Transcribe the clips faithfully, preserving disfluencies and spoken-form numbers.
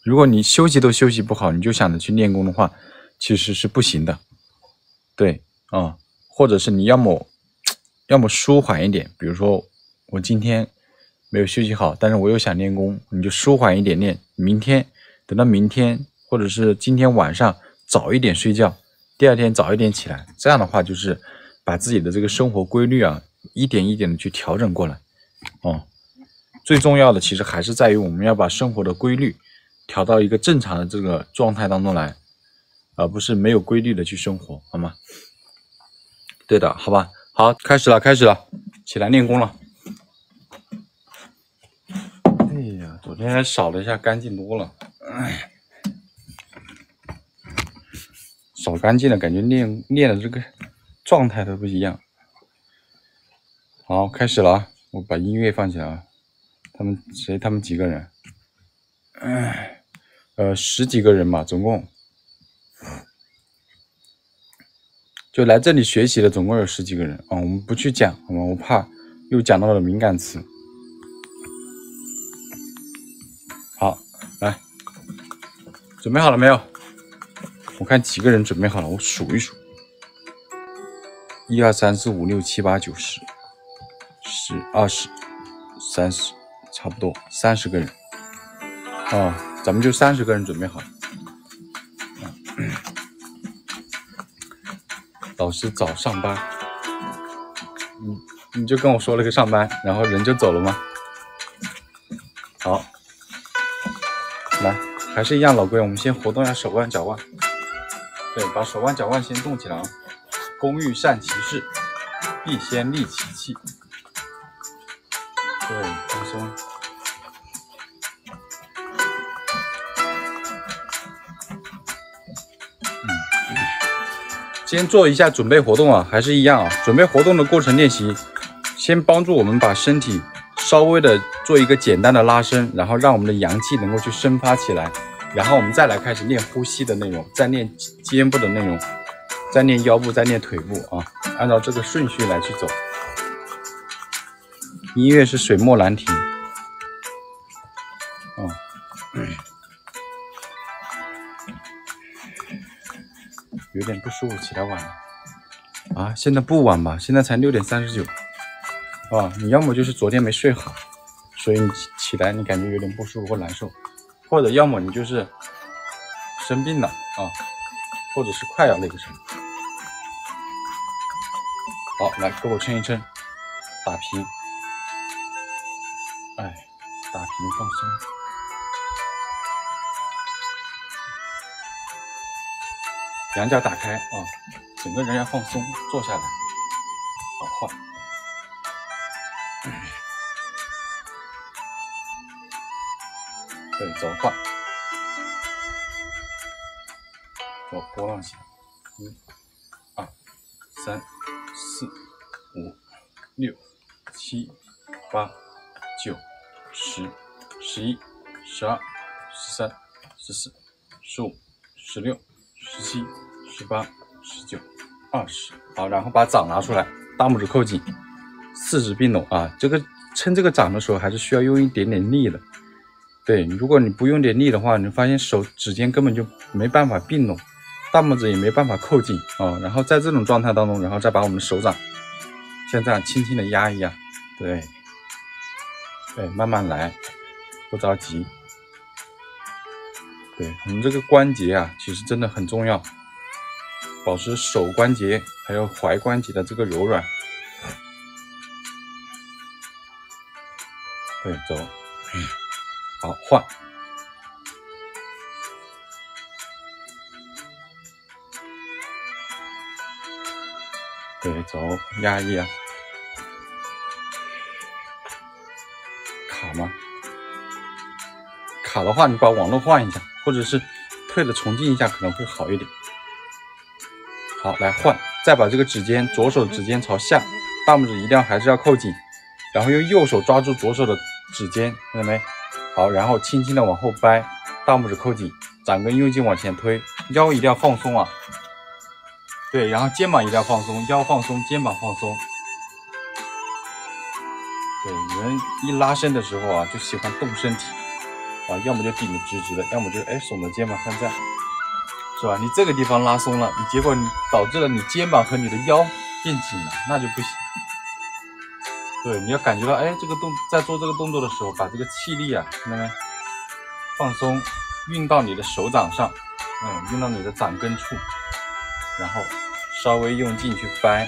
如果你休息都休息不好，你就想着去练功的话，其实是不行的。对啊、嗯，或者是你要么要么舒缓一点，比如说我今天没有休息好，但是我又想练功，你就舒缓一点练，明天等到明天或者是今天晚上早一点睡觉，第二天早一点起来，这样的话就是把自己的这个生活规律啊一点一点的去调整过来。哦，最重要的其实还是在于我们要把生活的规律调到一个正常的这个状态当中来，而不是没有规律的去生活，好吗？对的，好吧，好，开始了，开始了，起来练功了。哎呀，昨天还扫了一下，干净多了，哎，扫干净了，感觉练练的这个状态都不一样。好，开始了啊！我把音乐放起来啊。他们谁？他们几个人？哎，呃，十几个人吧，总共。就来这里学习的总共有十几个人啊，我们不去讲，好吗？我怕又讲到了敏感词。好，来，准备好了没有？我看几个人准备好了，我数一数，一二三四五六七八九十，十二十三十，差不多三十个人啊，咱们就三十个人准备好。老师早上班，你你就跟我说了个上班，然后人就走了吗？好，来，还是一样老规，我们先活动一下手腕脚腕。对，把手腕脚腕先动起来啊！工欲善其事，必先利其器。对，放松。先做一下准备活动啊，还是一样啊。准备活动的过程练习，先帮助我们把身体稍微的做一个简单的拉伸，然后让我们的阳气能够去生发起来，然后我们再来开始练呼吸的内容，再练肩部的内容，再练腰部，再练腿部啊，按照这个顺序来去走。音乐是水墨兰亭。哦，有点不舒服，起来晚了啊！现在不晚吧？现在才六点三十九啊！你要么就是昨天没睡好，所以你起来你感觉有点不舒服或难受，或者要么你就是生病了啊，或者是快要那个什么。好，来给我撑一撑，打平，哎，打平放松。两脚打开啊，整个人要放松，坐下来。好，换。对，走换。走波浪形。一、二、三、四、五、六、七、八、九、十、十一、十二、十三、十四、十五、十六、十七、十八、十九、二十，好，然后把掌拿出来，大拇指扣紧，四指并拢啊。这个撑这个掌的时候，还是需要用一点点力的。对，如果你不用点力的话，你发现手指尖根本就没办法并拢，大拇指也没办法扣紧啊。然后在这种状态当中，然后再把我们的手掌像这样轻轻的压一压，对，对，慢慢来，不着急。对，我们这个关节啊，其实真的很重要，保持手关节还有踝关节的这个柔软。对，走，好，换。对，走，压抑啊，卡吗？卡的话，你把网络换一下，或者是退了重进一下，可能会好一点。好，来换，再把这个指尖，左手指尖朝下，大拇指一定要还是要扣紧，然后用右手抓住左手的指尖，看到没？好，然后轻轻的往后掰，大拇指扣紧，掌根用劲往前推，腰一定要放松啊。对，然后肩膀一定要放松，腰放松，肩膀放松。对，人一拉伸的时候啊，就喜欢动身体。 啊，要么就顶得直直的，要么就哎耸着肩膀像这样，是吧？你这个地方拉松了，你结果你导致了你肩膀和你的腰变紧了，那就不行。对，你要感觉到，哎，这个动在做这个动作的时候，把这个气力啊，看到没？放松，运到你的手掌上，嗯，运到你的掌根处，然后稍微用劲去掰。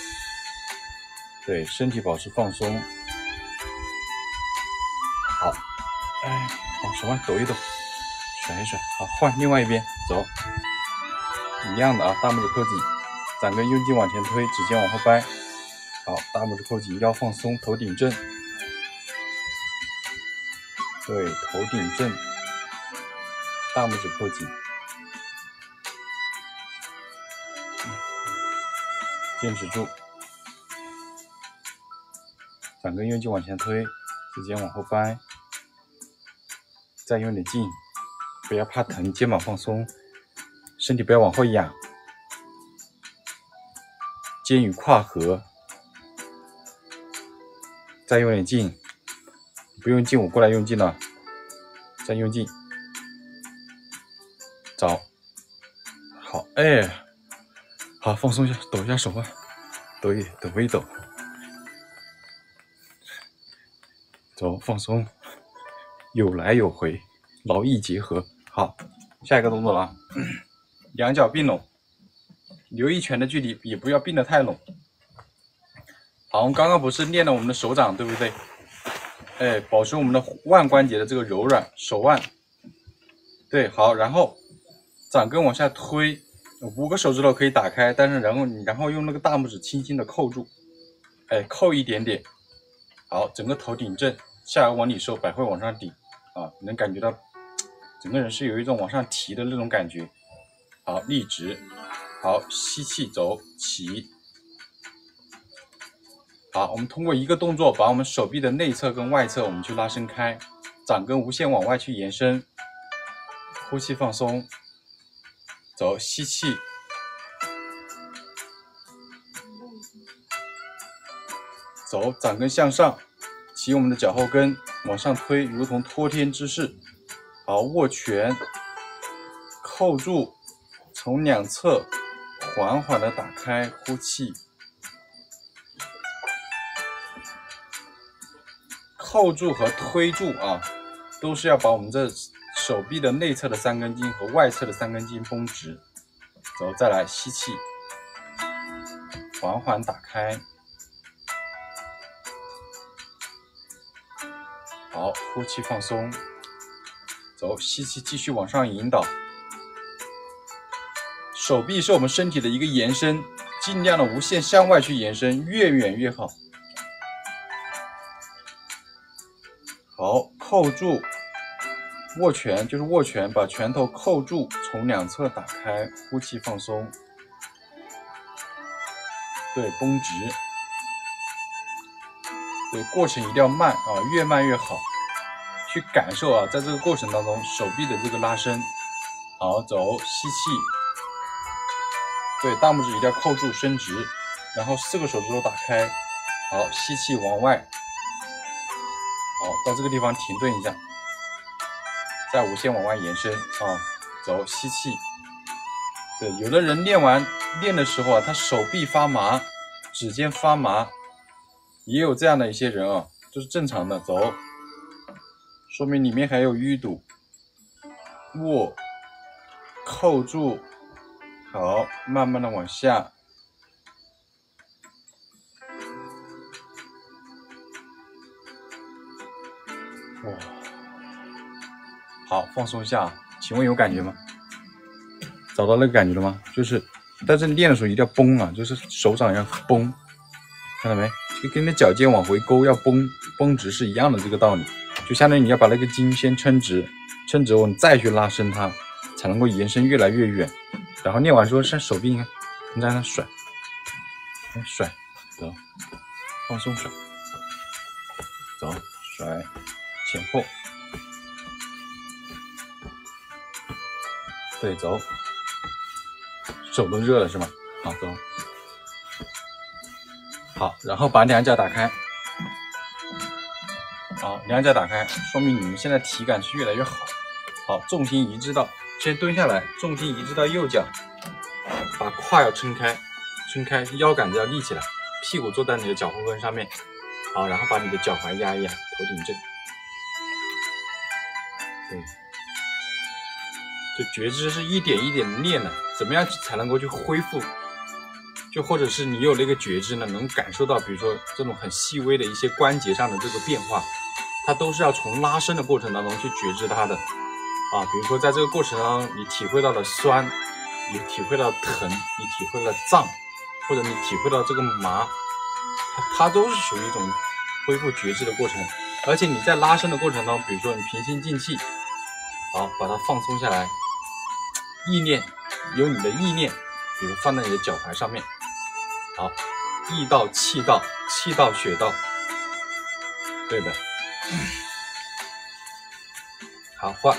对，身体保持放松。好，哎，往手腕抖一抖，甩一甩。好，换另外一边，走。一样的啊，大拇指扣紧，掌根用劲往前推，指尖往后掰。好，大拇指扣紧，腰放松，头顶正。对，头顶正，大拇指扣紧，坚持住。掌根用劲往前推，指尖往后掰，再用点劲，不要怕疼，肩膀放松，身体不要往后仰，肩与胯合。再用点劲，不用劲我过来用劲了，再用劲，找，好，哎，好，放松一下，抖一下手腕，抖一抖一抖，走，放松，有来有回，劳逸结合。好，下一个动作了啊，两脚并拢，留一拳的距离，也不要并得太拢。好，我们刚刚不是练了我们的手掌，对不对？哎，保持我们的腕关节的这个柔软，手腕。对，好，然后掌根往下推，五个手指头可以打开，但是然后你然后用那个大拇指轻轻的扣住，哎，扣一点点。好，整个头顶正，下颚往里收，百会往上顶啊，你能感觉到整个人是有一种往上提的那种感觉。好，立直，好，吸气走起。好，我们通过一个动作，把我们手臂的内侧跟外侧我们去拉伸开，掌根无限往外去延伸，呼气放松，走，吸气，走，掌根向上，起我们的脚后跟往上推，如同托天之势。好，握拳，扣住，从两侧缓缓的打开，呼气。扣住和推住啊，都是要把我们这手臂的内侧的三根筋和外侧的三根筋绷直。走，再来吸气，缓缓打开。好，呼气放松。走，吸气继续往上引导。手臂是我们身体的一个延伸，尽量的无限向外去延伸，越远越好。好，扣住，握拳就是握拳，把拳头扣住，从两侧打开，呼气放松。对，绷直。对，过程一定要慢啊，越慢越好。去感受啊，在这个过程当中，手臂的这个拉伸。好，走，吸气。对，大拇指一定要扣住，伸直，然后四个手指头打开。好，吸气往外。好，到这个地方停顿一下，再无限往外延伸啊，走，吸气。对，有的人练完练的时候啊，他手臂发麻，指尖发麻，也有这样的一些人啊，这是正常的。走，说明里面还有淤堵。握，扣住，好，慢慢的往下。哇，好，放松一下，请问有感觉吗？找到那个感觉了吗？就是，但是练的时候一定要绷啊，就是手掌要绷，看到没？就跟你的脚尖往回勾要绷，绷直是一样的这个道理。就相当于你要把那个筋先撑直，撑直后你再去拉伸它，才能够延伸越来越远。然后练完之后，像手臂你看，你在那甩，甩，走，放松甩，走，甩。前后，对，走，手都热了是吗？好，走，好，然后把两脚打开， 好，两脚打开，说明你们现在体感是越来越好。好，重心移至到，先蹲下来，重心移至到右脚，把胯要撑开，撑开，腰杆子要立起来，屁股坐在你的脚后跟上面。好，然后把你的脚踝压一压，头顶正。对，就觉知是一点一点的练的，怎么样才能够去恢复？就或者是你有那个觉知呢，能感受到，比如说这种很细微的一些关节上的这个变化，它都是要从拉伸的过程当中去觉知它的啊。比如说在这个过程当中，你体会到了酸，你体会到疼，你体会了胀，或者你体会到这个麻，它, 它都是属于一种恢复觉知的过程。而且你在拉伸的过程当中，比如说你平心静气，好，把它放松下来，意念有你的意念，比如放在你的脚踝上面。好，意到气到，气到血到，对的。好，换。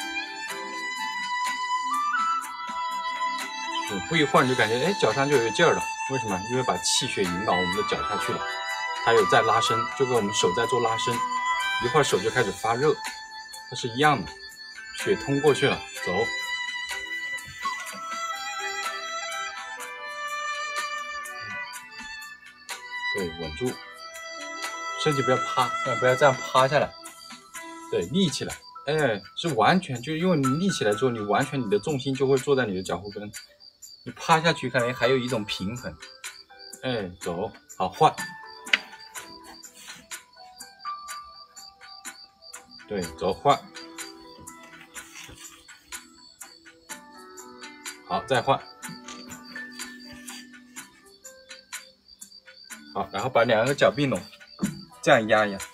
嗯，不一换就感觉哎脚上就有劲儿了，为什么？因为把气血引导我们的脚下去了，它有在拉伸，就跟我们手在做拉伸，一会儿手就开始发热，它是一样的，血通过去了，走。对，稳住，身体不要趴，不要这样趴下来，对，立起来，哎，是完全就因为你立起来之后，你完全你的重心就会坐在你的脚后跟，你趴下去，看来还有一种平衡，哎，走，好，换，对，走，换，好，再换。好，然后把两个脚并拢，这样压一压，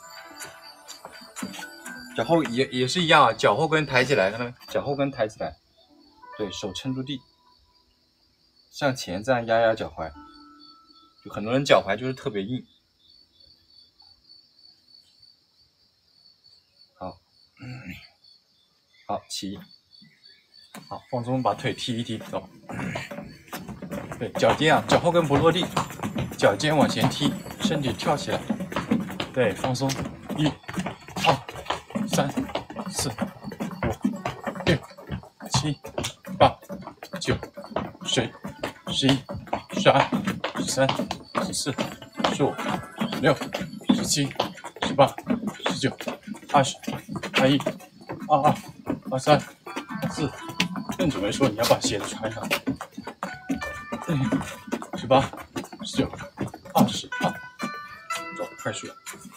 脚后也也是一样啊，脚后跟抬起来，看到没？脚后跟抬起来，对手撑住地，向前这样压压脚踝，就很多人脚踝就是特别硬。好，嗯，好起，好放松，把腿踢一踢，走。对，脚尖啊，脚后跟不落地。脚尖往前踢，身体跳起来，对，放松，一、二、三、四、五、六、七、八、九、十、十一、十二、十三、十四、十五、十六、十七、十八、十九、二十、二一、二二、二三、二四，正准备说你要把鞋子穿上，十八、十九。二十，好，走，快速。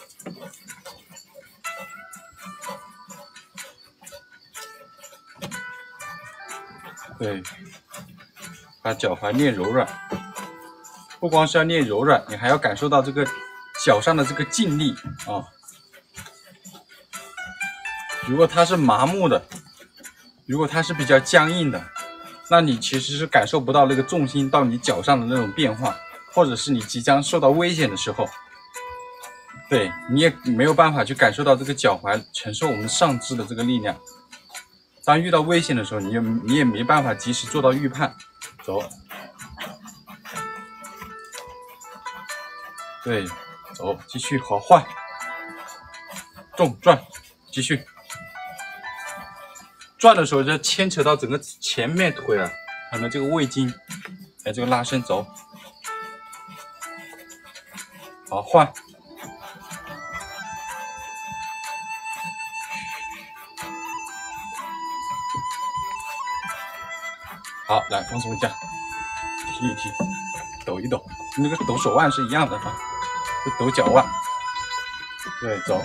对，把脚踝练柔软，不光是要练柔软，你还要感受到这个脚上的这个劲力啊。如果它是麻木的，如果它是比较僵硬的，那你其实是感受不到那个重心到你脚上的那种变化。或者是你即将受到危险的时候，对你也没有办法去感受到这个脚踝承受我们上肢的这个力量。当遇到危险的时候，你也你也没办法及时做到预判。走，对，走，继续，好，换，重转，继续。转的时候就牵扯到整个前面腿啊，可能这个胃经，哎，这个拉伸，走。好，换，好，来放松一下，踢一踢，抖一抖，那个抖手腕是一样的啊，就抖脚腕，对，走，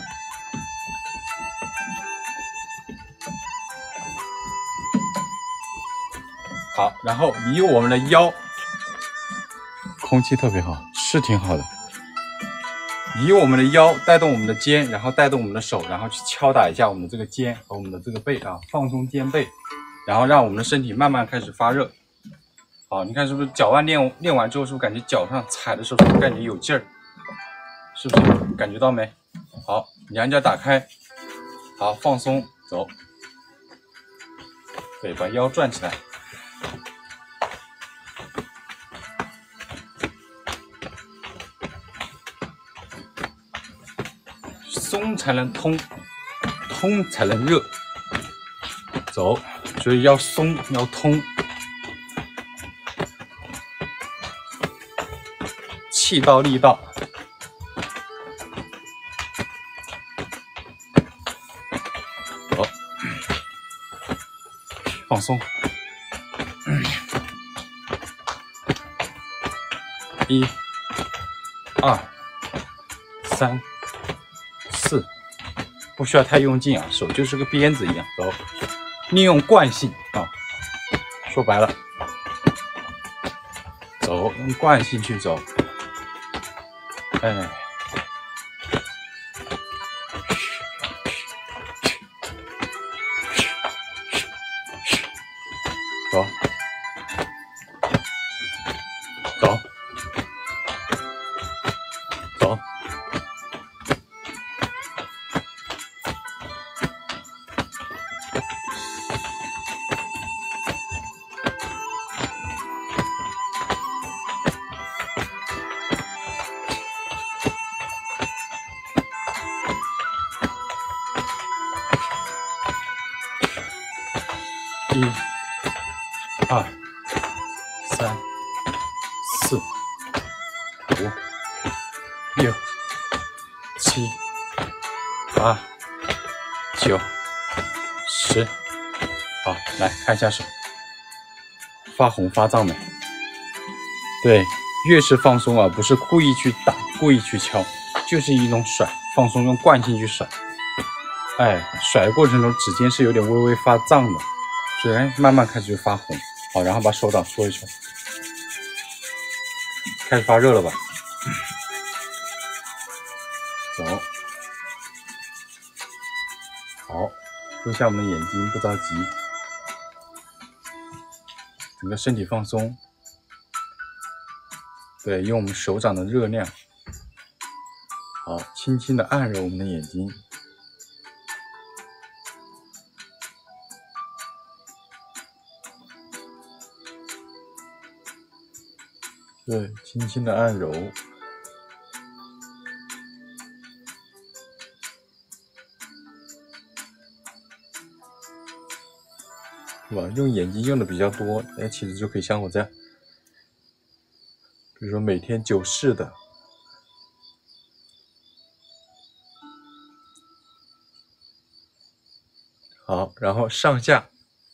好，然后以我们的腰，空气特别好，是挺好的。以我们的腰带动我们的肩，然后带动我们的手，然后去敲打一下我们的这个肩和我们的这个背啊，放松肩背，然后让我们的身体慢慢开始发热。好，你看是不是脚腕练练完之后，是不是感觉脚上踩的时候是不是感觉有劲儿？是不是感觉到没？好，两脚打开，好，放松，走，对，把腰转起来。 松才能通，通才能热。走，所以要松要通，气到力到。走，放松。一、二、三、四，不需要太用劲啊，手就是个鞭子一样。走，利用惯性啊，说白了，走，用惯性去走。哎，走，走。走，一、二、三、四、五、六、七、八、九、十。好，来看一下手，发红发胀没？对，越是放松啊，不是故意去打，故意去敲，就是一种甩，放松，用惯性去甩。哎，甩的过程中指尖是有点微微发胀的，所以慢慢开始就发红。好，然后把手掌搓一搓，开始发热了吧？走，好，收下我们的眼睛，不着急，整个身体放松。对，用我们手掌的热量，好，轻轻的按揉我们的眼睛。对，轻轻的按揉。是吧？用眼睛用的比较多，哎，其实就可以像我这样，比如说每天九式的，好，然后上下，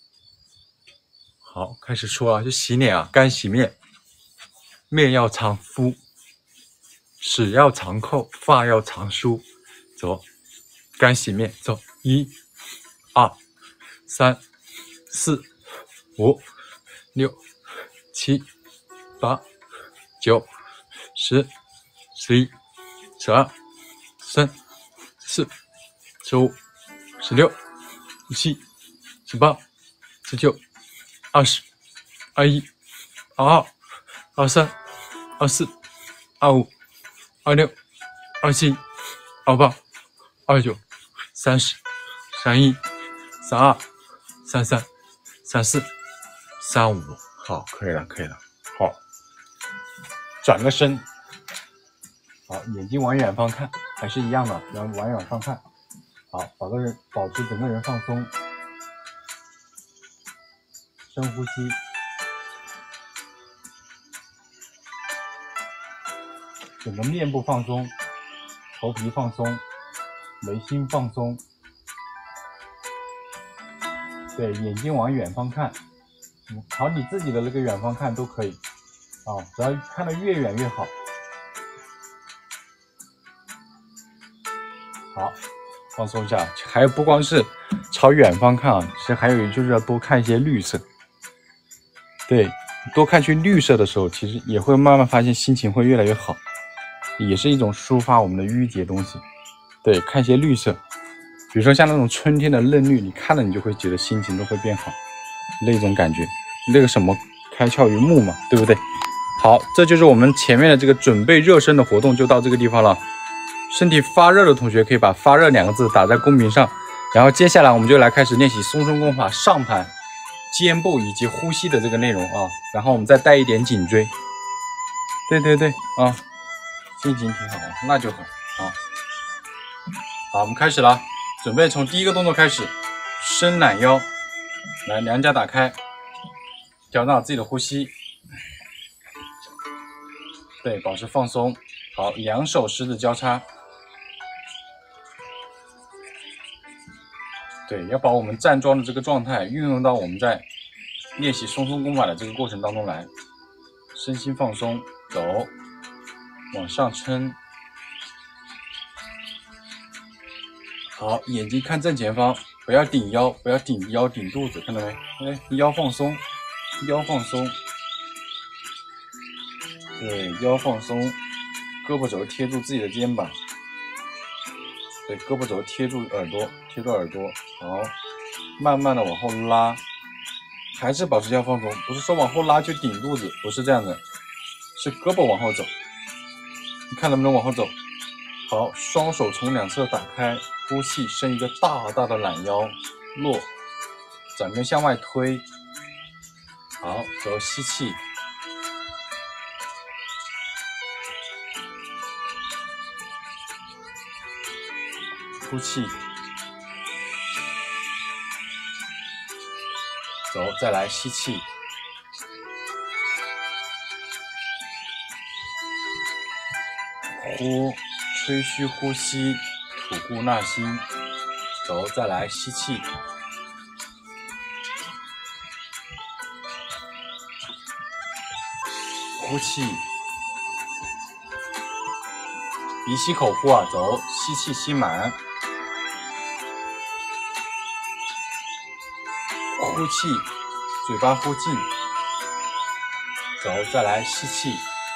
好，开始说啊，就洗脸啊，干洗面，面要常敷，齿要常扣，发要常梳，走，干洗面，走，一、二、三。四、五、六、七、八、九、十、十一、十二、十三、十四、十五、十六、十七、十八、十九、二十、二一、二二、二三、二四、二五、二六、二七、二八、二九、三十、三一、三二、三三。三四、三五，好，可以了，可以了，好，转个身，好，眼睛往远方看，还是一样的，然后往远方看，好，保个人保持整个人放松，深呼吸，整个面部放松，头皮放松，眉心放松。对，眼睛往远方看，嗯，朝你自己的那个远方看都可以，啊，只要看得越远越好。好，放松一下。还有不光是朝远方看啊，其实还有就是要多看一些绿色。对，多看去绿色的时候，其实也会慢慢发现心情会越来越好，也是一种抒发我们的郁结东西。对，看一些绿色。比如说像那种春天的嫩绿，你看了你就会觉得心情都会变好，那种感觉，那个什么开窍于目嘛，对不对？好，这就是我们前面的这个准备热身的活动，就到这个地方了。身体发热的同学可以把发热两个字打在公屏上，然后接下来我们就来开始练习松伸功法上盘、肩部以及呼吸的这个内容啊，然后我们再带一点颈椎。对对对啊，心情挺好，那就好啊。 好，我们开始了，准备从第一个动作开始，伸懒腰，来，两脚打开，调整好自己的呼吸，对，保持放松。好，两手十指交叉，对，要把我们站桩的这个状态运用到我们在练习松松功法的这个过程当中来，身心放松，走，往上撑。好，眼睛看正前方，不要顶腰，不要顶腰顶肚子，看到没？哎，腰放松，腰放松，对，腰放松，胳膊肘贴住自己的肩膀，对，胳膊肘贴住耳朵，贴住耳朵，好，慢慢的往后拉，还是保持腰放松，不是说往后拉就顶肚子，不是这样的，是胳膊往后走，你看能不能往后走？好，双手从两侧打开，呼气，伸一个大大的懒腰，落，掌根向外推。好，走，吸气，呼气，走，再来吸气，呼。吹嘘呼吸，吐故纳新。走，再来吸气，呼气，鼻吸口呼啊，走，吸气吸满，呼气，嘴巴呼尽。走，再来吸气。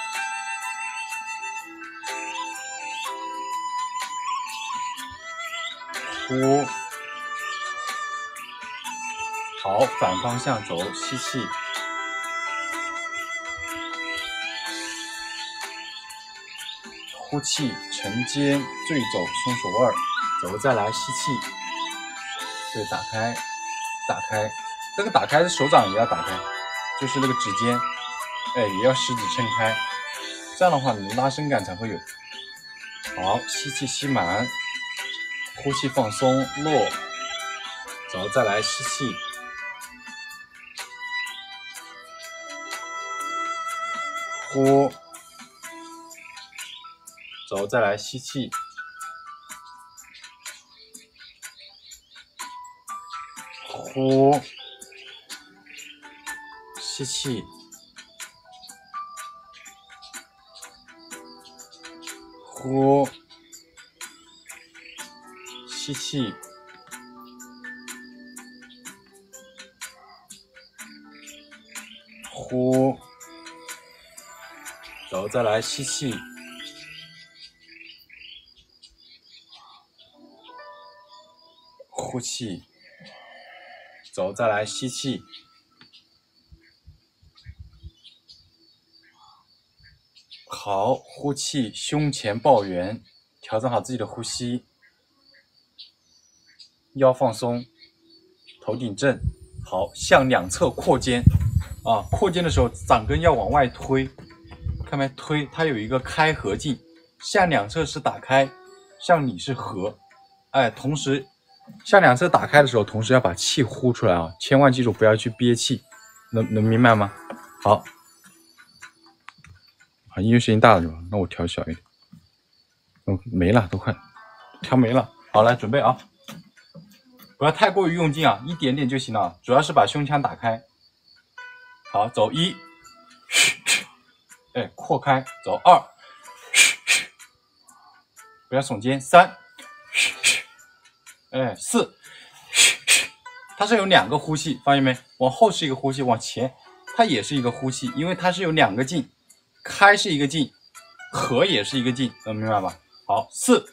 呼，好，反方向走，吸气，呼气，沉肩坠肘，松手腕，走，再来吸气，对，打开，打开，这个打开的手掌也要打开，就是那个指尖，哎，也要十指撑开，这样的话你拉伸感才会有。好，吸气吸满。呼气放松，落，走，再来吸气，呼，走，再来吸气，呼，吸气，呼。吸气，呼，走，再来吸气，呼气，走，再来吸气，好，呼气，胸前抱圆，调整好自己的呼吸。腰放松，头顶正，好，向两侧扩肩啊！扩肩的时候，掌根要往外推，看没？推，它有一个开合劲，向两侧是打开，向里是合，哎，同时向两侧打开的时候，同时要把气呼出来啊！千万记住不要去憋气，能能明白吗？好，啊，音乐声音大了是吧？那我调小一点，嗯，没了，都快调没了。好，来准备啊！不要太过于用劲啊，一点点就行了，主要是把胸腔打开。好，走一，哎，扩开，走二，不要耸肩，三，哎，四，它是有两个呼气，发现没？往后是一个呼气，往前它也是一个呼气，因为它是有两个劲，开是一个劲，合也是一个劲，能明白吧？好，四，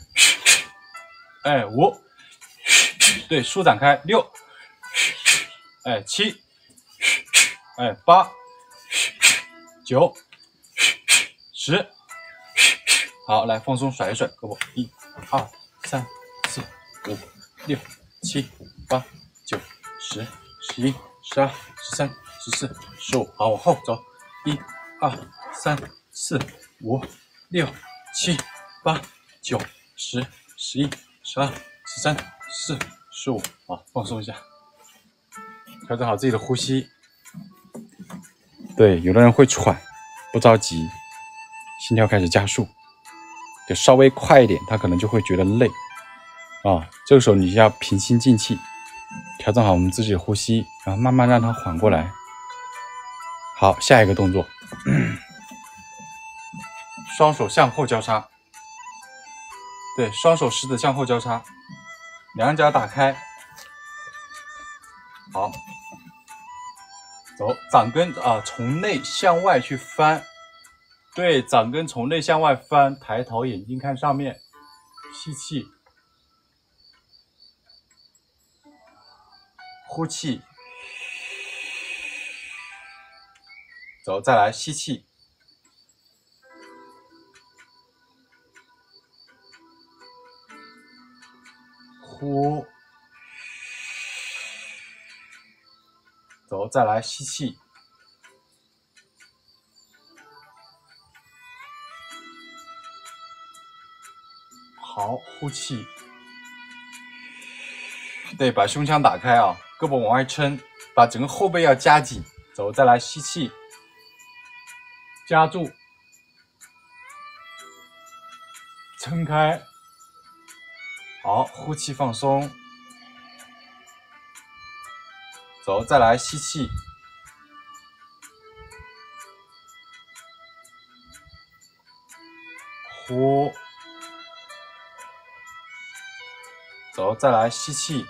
哎，五。对，舒展开，六，哎，七，哎，八，九，十，好，来放松，甩一甩胳膊，一、二、三、四、五、六、七、八、九、十、十一、十二、十三、十四、十五，好，往后走，一、二、三、四、五、六、七、八、九、十、十一、 十二、十三、十四、十五，好，放松一下，调整好自己的呼吸。对，有的人会喘，不着急，心跳开始加速，就稍微快一点，他可能就会觉得累啊。这个时候你要平心静气，调整好我们自己的呼吸，然后慢慢让它缓过来。好，下一个动作，双手向后交叉。对，双手食指向后交叉，两脚打开。好，走，掌根啊，从内向外去翻。对，掌根从内向外翻，抬头，眼睛看上面，吸气，呼气，走，再来吸气。呼，走，再来吸气，好，呼气，对，把胸腔打开啊，胳膊往外撑，把整个后背要夹紧，走，再来吸气，夹住，撑开。好，呼气放松，走，再来吸气，呼，走，再来吸气，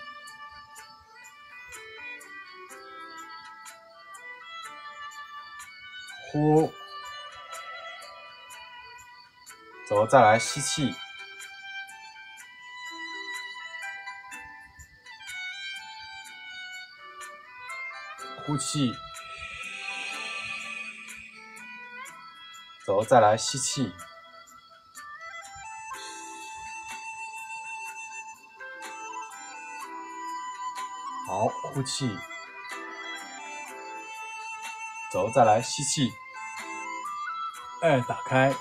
呼，走，再来吸气。呼气，走，再来吸气，好，呼气，走，再来吸气，哎，打开，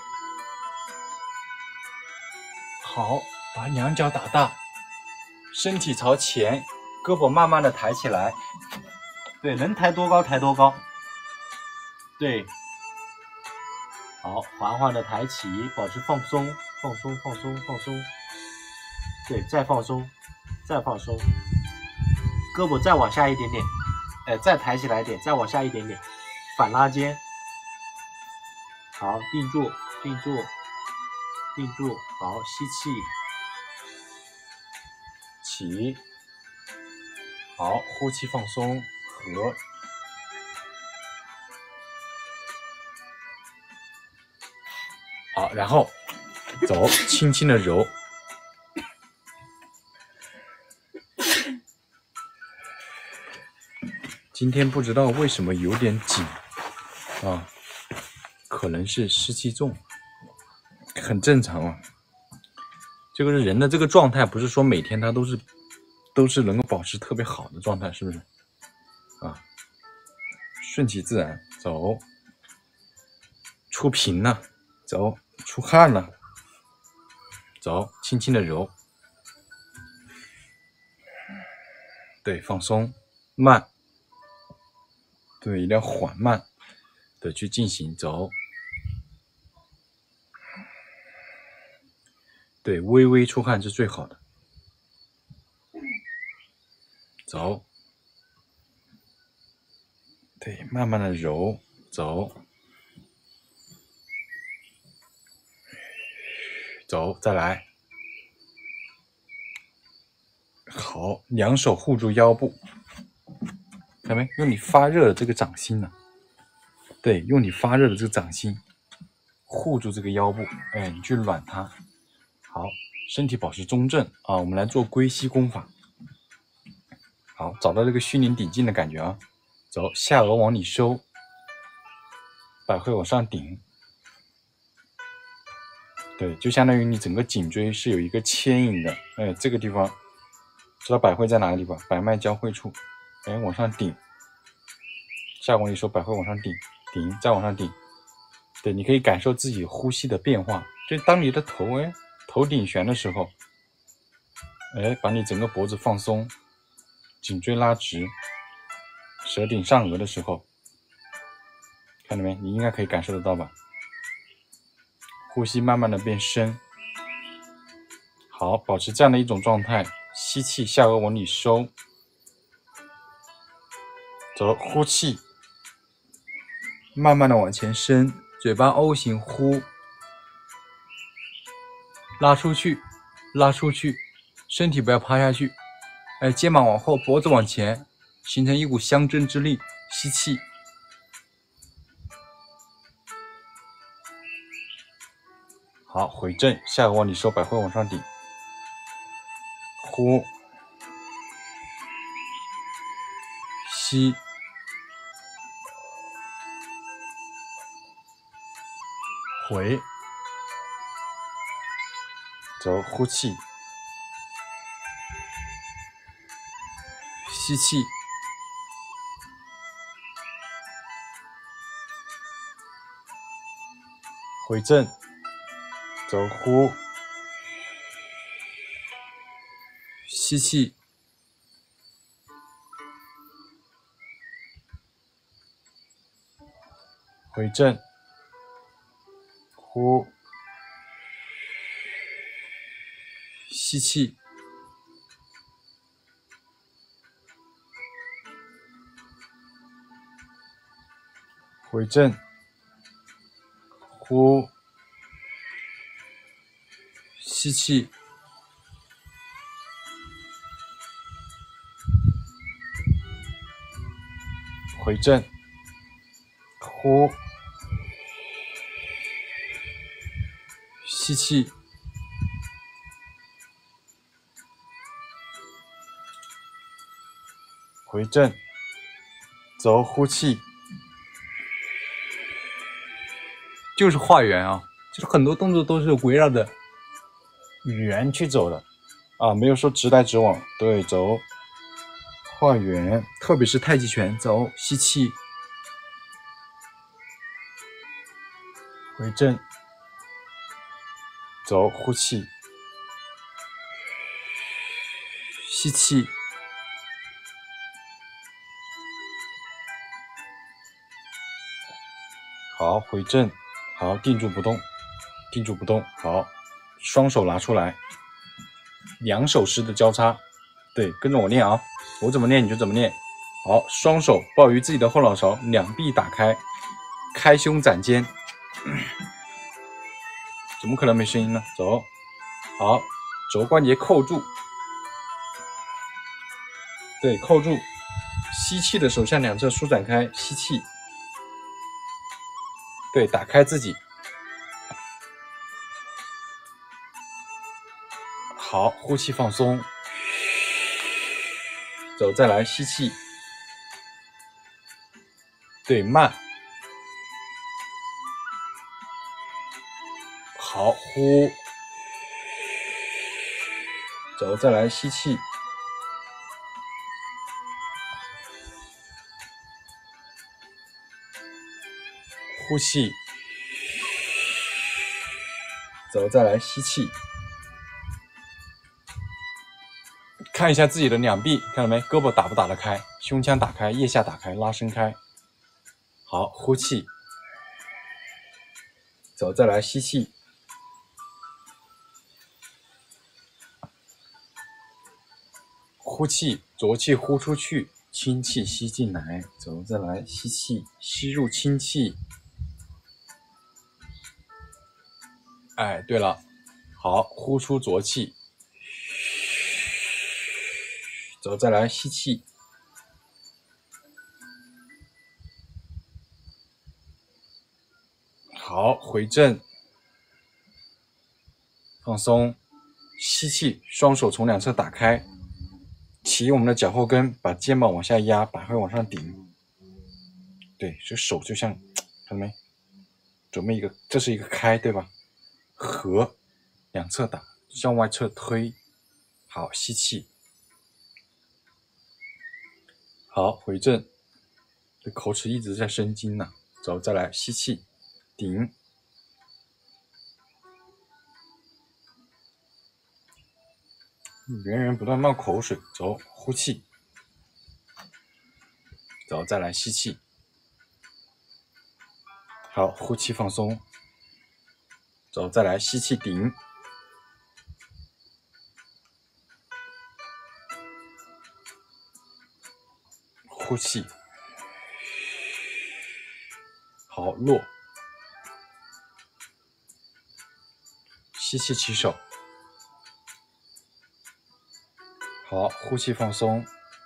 好，把两脚打大，身体朝前，胳膊慢慢的抬起来。对，能抬多高抬多高。对，好，缓缓的抬起，保持放松，放松，放松，放松。对，再放松，再放松。胳膊再往下一点点，哎，再抬起来一点，再往下一点点，反拉肩。好，定住，定住，定住。好，吸气，起。好，呼气放松。和，好，然后走，轻轻的揉。今天不知道为什么有点紧啊，可能是湿气重，很正常啊。这个是人的这个状态，不是说每天他都是都是能够保持特别好的状态，是不是？啊，顺其自然，走，出屏了，走，出汗了，走，轻轻的揉，对，放松，慢，对，一定要缓慢的去进行，走，对，微微出汗是最好的，走。对，慢慢的揉，走，走，再来，好，两手护住腰部，看到没？用你发热的这个掌心呢，对，用你发热的这个掌心护住这个腰部，哎，你去暖它，好，身体保持中正啊。我们来做龟息功法，好，找到这个虚灵顶劲的感觉啊，走，下颚往里收。百会往上顶，对，就相当于你整个颈椎是有一个牵引的，哎，这个地方知道百会在哪个地方？百脉交汇处，哎，往上顶，下往里收，百会往上顶，顶，再往上顶，对，你可以感受自己呼吸的变化，就当你的头哎头顶旋的时候， 哎，把你整个脖子放松，颈椎拉直，舌顶上颚的时候，看到没？你应该可以感受得到吧？呼吸慢慢的变深。好，保持这样的一种状态，吸气，下颚往里收，走，呼气，慢慢的往前伸，嘴巴 O 型呼，拉出去，拉出去，身体不要趴下去，哎，肩膀往后，脖子往前，形成一股相争之力，吸气，好，回正，下颚往里收，百会往上顶，呼，吸，回，走，呼气，吸气，回正，走，呼，吸气，回正，呼，吸气，回正，呼，吸气，回正，呼，吸气，回正，走，呼气，就是画圆啊，就是很多动作都是围绕着圆去走的啊，没有说直来直往，对，走，画圆，特别是太极拳，走，吸气，回正，走，呼气，吸气，好，回正，好，定住不动，定住不动，好，双手拿出来，两手式的交叉，对，跟着我念啊，我怎么念你就怎么念。好，双手抱于自己的后脑勺，两臂打开，开胸展肩，怎么可能没声音呢？走，好，肘关节扣住，对，扣住，吸气的手向两侧舒展开，吸气，对，打开自己。好，呼气放松，走，再来吸气，对，慢，好，呼，走，再来吸气，呼气，走，再来吸气。看一下自己的两臂，看到没？胳膊打不打得开？胸腔打开，腋下打开，拉伸开。好，呼气，走，再来吸气，呼气，浊气呼出去，清气吸进来。走，再来吸气，吸入清气。哎，对了，好，呼出浊气。走，再来吸气，好，回正，放松，吸气，双手从两侧打开，起我们的脚后跟，把肩膀往下压，百会往上顶。对，这手就像，看到没？准备一个，这是一个开，对吧？合，两侧打，向外侧推。好，吸气。好，回正，这口齿一直在生津呢。走，再来吸气，顶， 源源不断冒口水，走，呼气，走，再来吸气，好，呼气放松，走，再来吸气顶，呼气，好，落，吸气起手。好，呼气放松，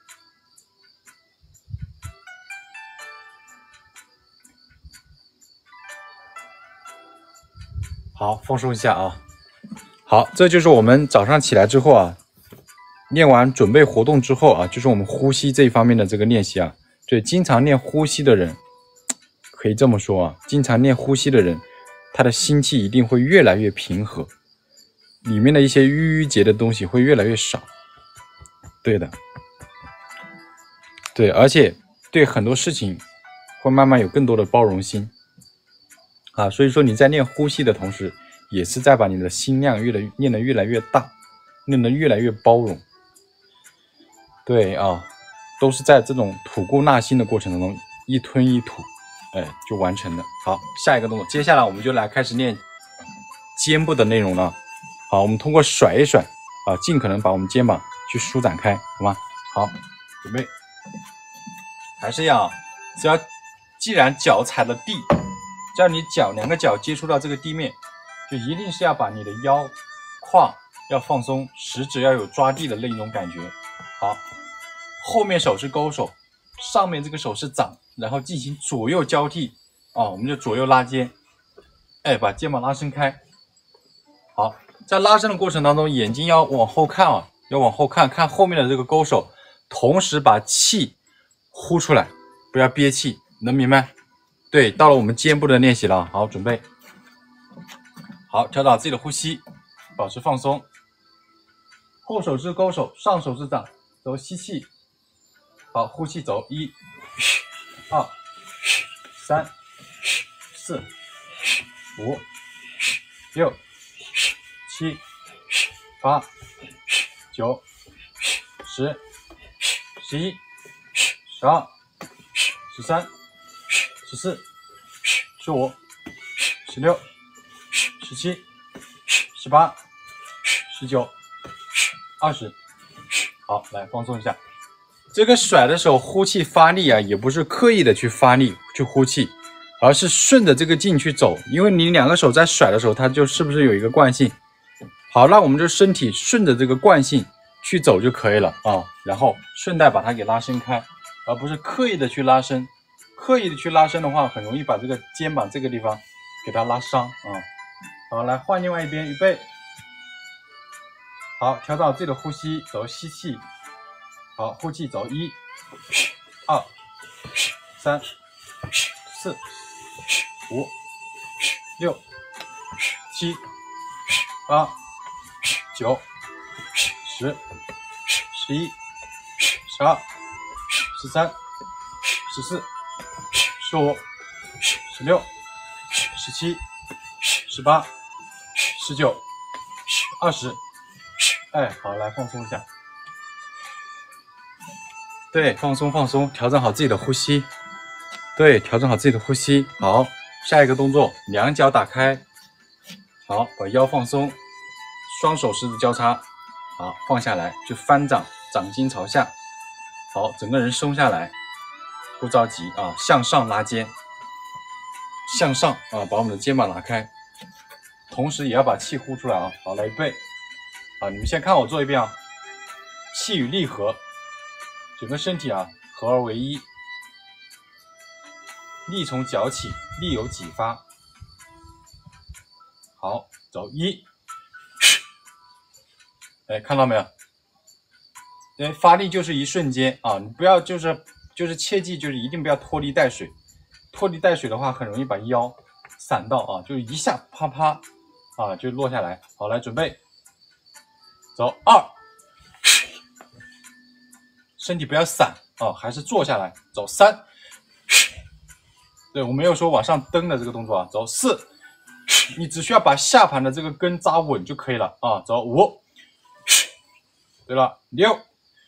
好，放松一下啊。好，这就是我们早上起来之后啊，练完准备活动之后啊，就是我们呼吸这一方面的这个练习啊。对，经常练呼吸的人，可以这么说啊，经常练呼吸的人，他的心气一定会越来越平和，里面的一些淤淤结的东西会越来越少。对的，对，而且对很多事情会慢慢有更多的包容心啊。所以说你在练呼吸的同时，也是在把你的心量越来练得越来越大，练得越来越包容。对啊，都是在这种吐故纳新的过程当中，一吞一吐，哎，就完成了。好，下一个动作，接下来我们就来开始练肩部的内容了。好，我们通过甩一甩啊，尽可能把我们肩膀去舒展开，好吗？好，准备，还是要，只要既然脚踩了地，只要你脚两个脚接触到这个地面，就一定是要把你的腰胯要放松，食指要有抓地的那种感觉。好，后面手是勾手，上面这个手是掌，然后进行左右交替啊，我们就左右拉肩，哎，把肩膀拉伸开。好，在拉伸的过程当中，眼睛要往后看啊，要往后看，看后面的这个勾手，同时把气呼出来，不要憋气，能明白？对，到了我们肩部的练习了，好，准备，好，调整自己的呼吸，保持放松。后手是勾手，上手是掌，走，吸气，好，呼气，走，一、二、三、四、五、六、七、八、九、十、十一、十二、十三、十四、十五、十六、十七、十八、十九、二十。好，来放松一下。这个甩的时候呼气发力啊，也不是刻意的去发力去呼气，而是顺着这个劲去走。因为你两个手在甩的时候，它就是不是有一个惯性？好，那我们就身体顺着这个惯性去走就可以了啊。然后顺带把它给拉伸开，而不是刻意的去拉伸。刻意的去拉伸的话，很容易把这个肩膀这个地方给它拉伤啊。好，来换另外一边，预备。好，调整好自己的呼吸，走，吸气，好，呼气，走，一、二、三、四、五、六、七、八、九、十、十一、十二、十三、十四、十五、十六、十七、十八、十九、二十。哎，好，来放松一下。对，放松放松，调整好自己的呼吸。对，调整好自己的呼吸。好，下一个动作，两脚打开。好，把腰放松，双手十指交叉。好，放下来，就翻掌，掌心朝下。好，整个人松下来，不着急啊，向上拉肩，向上啊，把我们的肩膀拉开，同时也要把气呼出来啊。好，来预备。啊，你们先看我做一遍啊，气与力合，整个身体啊合而为一，力从脚起，力由己发。好，走一，哎，看到没有？哎，发力就是一瞬间啊，你不要就是就是切记就是一定不要拖泥带水，拖泥带水的话很容易把腰闪到啊，就是一下啪啪啊就落下来。好，来准备。走二，身体不要散啊，还是坐下来。走三，对，我没有说往上蹬的这个动作啊。走四，你只需要把下盘的这个根扎稳就可以了啊。走五， 对了，六、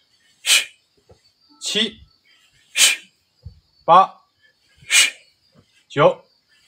七、八、九、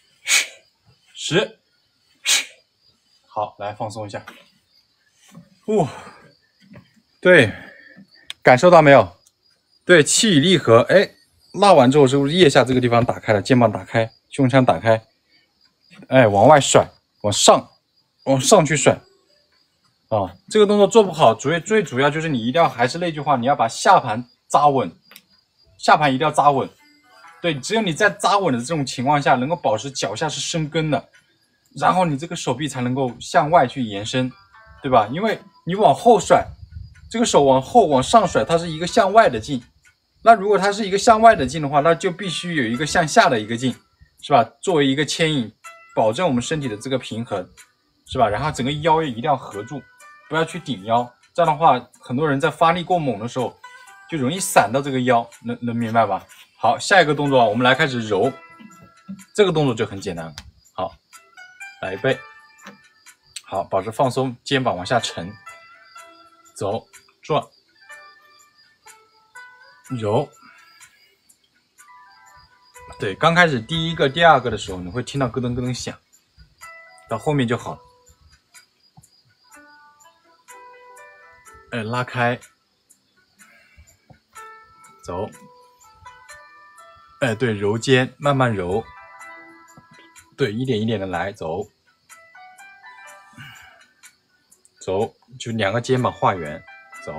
十。好，来放松一下。哦，对，感受到没有？对，气以力合。哎，拉完之后是不是腋下这个地方打开了，肩膀打开，胸腔打开？哎，往外甩，往上，往上去甩。啊，这个动作做不好，主要最主要就是你一定要还是那句话，你要把下盘扎稳，下盘一定要扎稳。对，只有你在扎稳的这种情况下，能够保持脚下是生根的，然后你这个手臂才能够向外去延伸，对吧？因为你往后甩，这个手往后往上甩，它是一个向外的劲。那如果它是一个向外的劲的话，那就必须有一个向下的一个劲，是吧？作为一个牵引，保证我们身体的这个平衡，是吧？然后整个腰也一定要合住。不要去顶腰，这样的话，很多人在发力过猛的时候，就容易闪到这个腰，能能明白吧？好，下一个动作我们来开始揉，这个动作就很简单了。好，来一背，好，保持放松，肩膀往下沉，走，转，揉。对，刚开始第一个、第二个的时候，你会听到咯噔咯噔响，到后面就好了。哎，拉开，走，哎，对，揉肩，慢慢揉，对，一点一点的来，走，走，就两个肩膀画圆，走，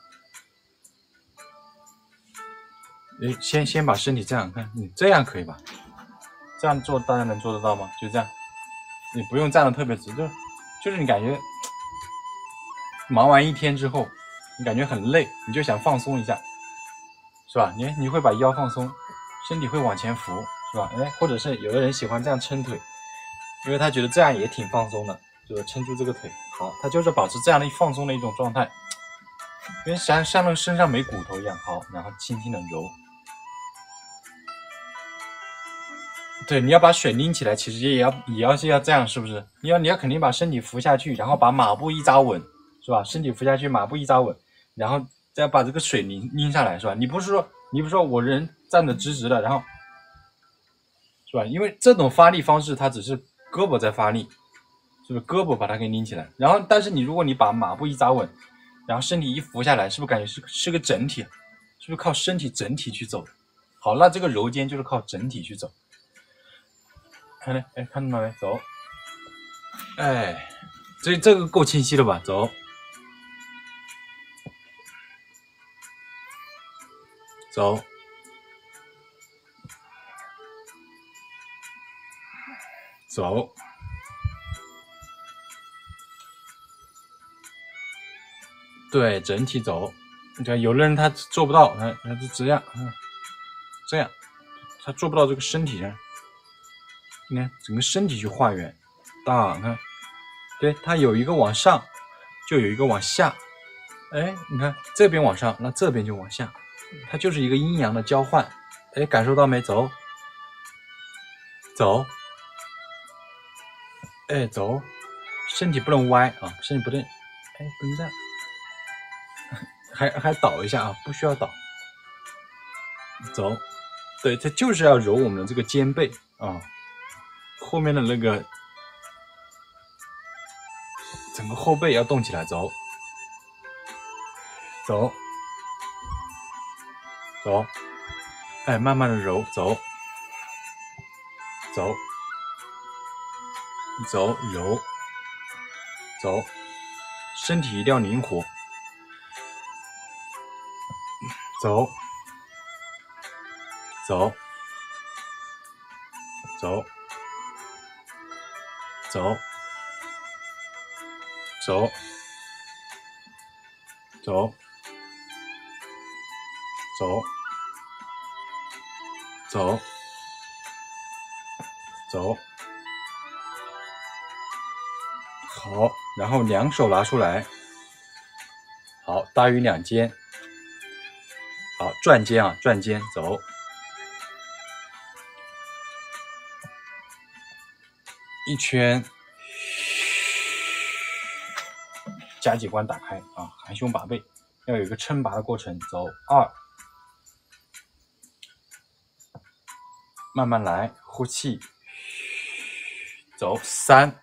哎，先先把身体这样看，你这样可以吧？这样做大家能做得到吗？就这样，你不用站得特别直，就就是你感觉。忙完一天之后，你感觉很累，你就想放松一下，是吧？你你会把腰放松，身体会往前浮，是吧？哎，或者是有的人喜欢这样撑腿，因为他觉得这样也挺放松的，就是撑住这个腿。好，他就是保持这样的放松的一种状态，因为像像那身上没骨头一样。好，然后轻轻的揉。对，你要把水拎起来，其实也要也要是要这样，是不是？你要你要肯定把身体扶下去，然后把马步一扎稳。是吧？身体扶下去，马步一扎稳，然后再把这个水拎拎上来，是吧？你不是说你不是说我人站得直直的，然后是吧？因为这种发力方式，它只是胳膊在发力，是不是？胳膊把它给拎起来，然后但是你如果你把马步一扎稳，然后身体一扶下来，是不是感觉是是个整体？是不是靠身体整体去走？好，那这个揉肩就是靠整体去走。看呢？哎，看到没？走，哎，这这个够清晰了吧？走。走，走，对，整体走。你看，有的人他做不到，他他就这样，嗯，这样，他做不到这个身体上。你看，整个身体去画圆，大，看，对，它有一个往上，就有一个往下。哎，你看这边往上，那这边就往下，它就是一个阴阳的交换。哎，感受到没？走，走，哎，走，身体不能歪啊，身体不能，哎，不能这样，还还倒一下啊，不需要倒，走，对，它就是要揉我们的这个肩背啊，后面的那个整个后背要动起来，走，走，走，哎，慢慢的揉，走，走，走，揉，走，身体一定要灵活，走，走，走，走，走，走，走，走，走，好，然后两手拿出来，好，大于两肩，好，转肩啊，转肩，走，一圈，夹脊关打开啊，含胸拔背， 要有一个撑拔的过程。走，二，慢慢来，呼气，走，三，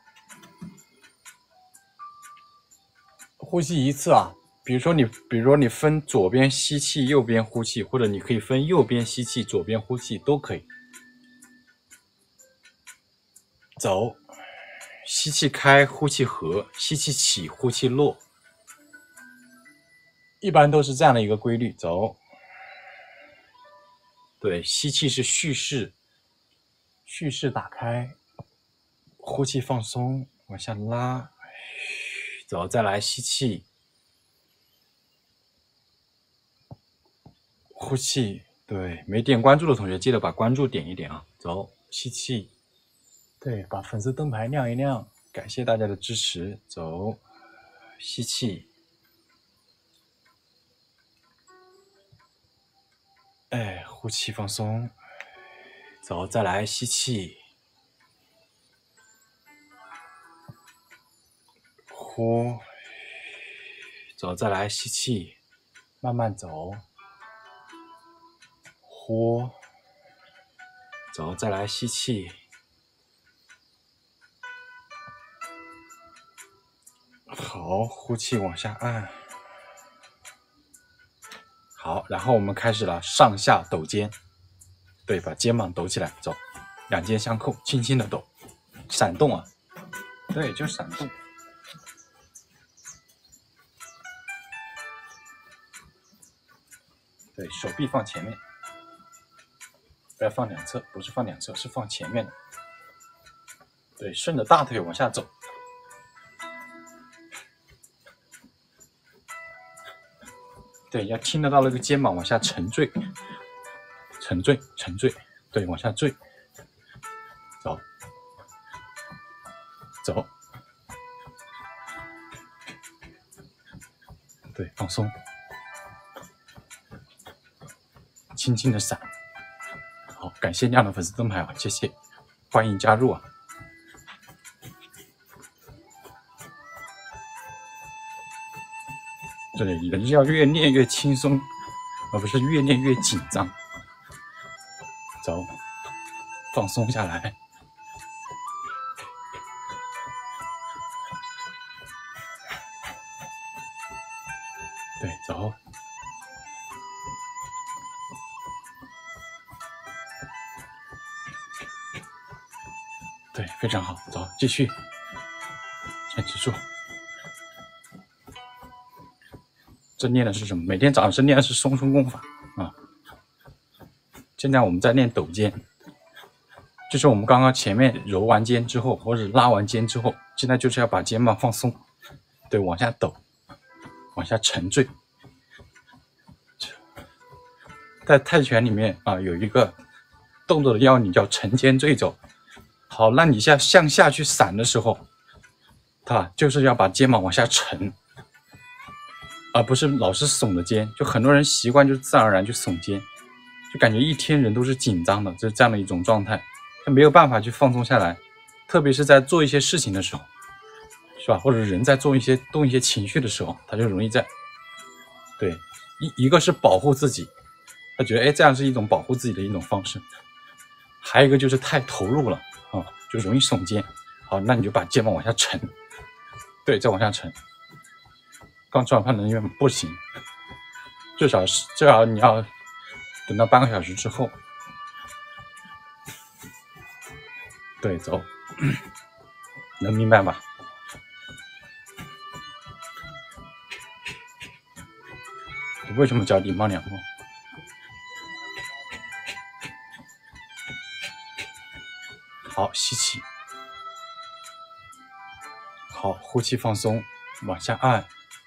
呼气一次啊。比如说你，比如说你分左边吸气，右边呼气，或者你可以分右边吸气，左边呼气，都可以。走，吸气开，呼气合，吸气起，呼气落，一般都是这样的一个规律。走，对，吸气是蓄势，蓄势打开，呼气放松，往下拉，走，再来吸气，呼气。对，没点关注的同学记得把关注点一点啊。走，吸气。对，把粉丝灯牌亮一亮，感谢大家的支持。走，吸气，哎，呼气放松。走，再来吸气，呼，走，再来吸气，慢慢走，呼，走，再来吸气。好，呼气往下按。好，然后我们开始了上下抖肩。对，把肩膀抖起来，走，两肩相扣，轻轻的抖，闪动啊。对，就闪动。对，手臂放前面，不要放两侧，不是放两侧，是放前面的。对，顺着大腿往下走。对，要听得到那个肩膀往下沉坠，沉坠，沉坠，对，往下坠，走，走，对，放松，轻轻的闪。好，感谢亮的粉丝灯牌啊，谢谢，欢迎加入啊。对，人要越练越轻松，而不是越练越紧张。走，放松下来。对，走。对，非常好，走，继续，坚持住。这练的是什么？每天早上是练的是松松功法啊。现在我们在练抖肩，就是我们刚刚前面揉完肩之后，或者拉完肩之后，现在就是要把肩膀放松，对，往下抖，往下沉坠。在泰拳里面啊，有一个动作的要领叫沉肩坠肘。好，那你下向下去闪的时候，它就是要把肩膀往下沉。而不是老是耸着肩，就很多人习惯就自然而然就耸肩，就感觉一天人都是紧张的，就是这样的一种状态，他没有办法去放松下来，特别是在做一些事情的时候，是吧？或者人在做一些动一些情绪的时候，他就容易在，对，一一个是保护自己，他觉得哎这样是一种保护自己的一种方式，还有一个就是太投入了啊，就容易耸肩。好，那你就把肩膀往下沉，对，再往下沉。刚吃完饭的人不行，至少是至少你要等到半个小时之后。对，走，能明白吧？为什么脚底冒凉风？好，吸气，好，呼气放松，往下按。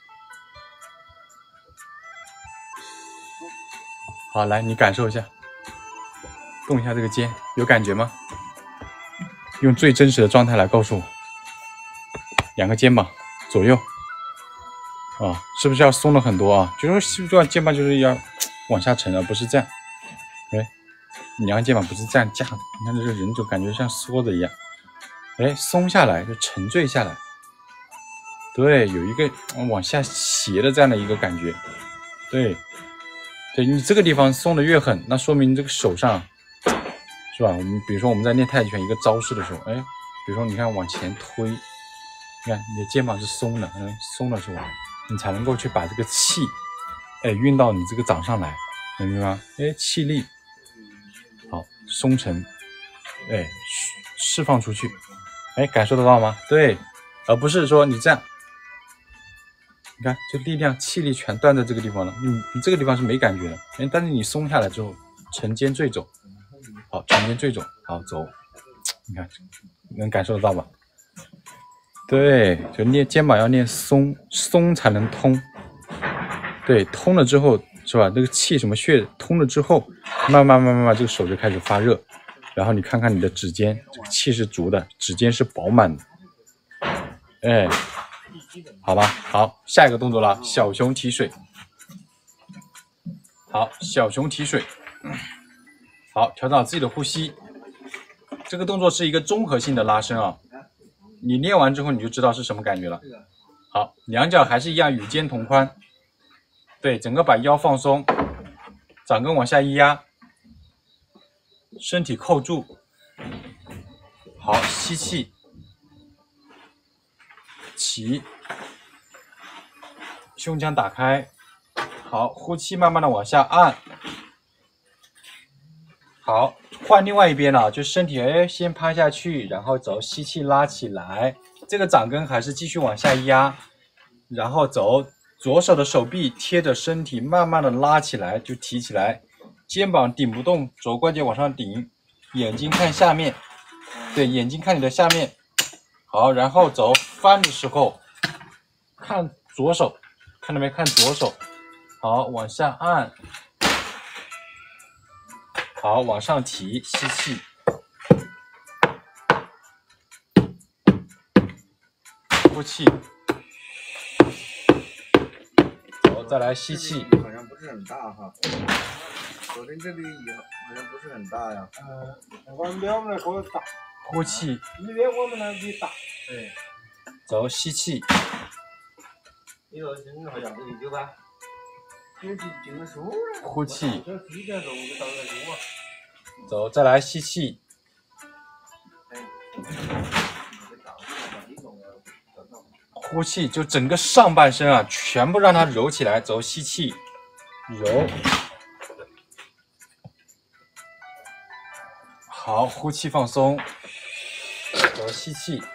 好，来，你感受一下，动一下这个肩，有感觉吗？用最真实的状态来告诉我，两个肩膀左右，啊，是不是要松了很多啊？就是说肩膀就是要往下沉，而不是这样。哎，两个肩膀不是这样架的，你看这个人就感觉像缩的一样，哎，松下来就沉坠下来，对，有一个往下斜的这样的一个感觉。 对，对你这个地方松的越狠，那说明你这个手上，是吧？我们比如说我们在练太极拳一个招式的时候，哎，比如说你看往前推，你看你的肩膀是松的，嗯，松的时候，你才能够去把这个气，哎，运到你这个掌上来，明白吗？哎，气力，好，松沉，哎，释放出去，哎，感受得到吗？对，而不是说你这样。你看，这力量、气力全断在这个地方了。你你这个地方是没感觉的，哎，但是你松下来之后，沉肩坠肘，好，沉肩坠肘，好走。你看，能感受得到吧？对，就练肩膀要练松，松才能通。对，通了之后是吧？这个气什么血通了之后，慢慢慢慢慢，这个手就开始发热。然后你看看你的指尖，这个气是足的，指尖是饱满的。哎。好吧，好，下一个动作了，小熊提水。好，小熊提水。好，调整好自己的呼吸。这个动作是一个综合性的拉伸啊，你练完之后你就知道是什么感觉了。好，两脚还是一样与肩同宽。对，整个把腰放松，掌根往下一压，身体扣住。好，吸气，起。胸腔打开，好，呼气，慢慢的往下按。好，换另外一边了，就身体哎先趴下去，然后走，吸气拉起来，这个掌根还是继续往下压，然后走，左手的手臂贴着身体，慢慢的拉起来，就提起来，肩膀顶不动，肘关节往上顶，眼睛看下面，对，眼睛看你的下面。好，然后走，翻的时候看左手。看到没？看左手，好，往下按，好，往上提，吸气，呼气，好，再来吸气。 好像不是很大哈，昨天这里也好像不是很大呀。 嗯，我们两边给我大。 呼气。 那边我们那里大。 对。 走，吸气。 你说真的好像这里有吧？有几几个数？ 呼气。 这几点钟就到那里哇。 走，再来吸气。呼气，就整个上半身啊，全部让它揉起来。走，吸气，揉。好，呼气放松。走，吸气。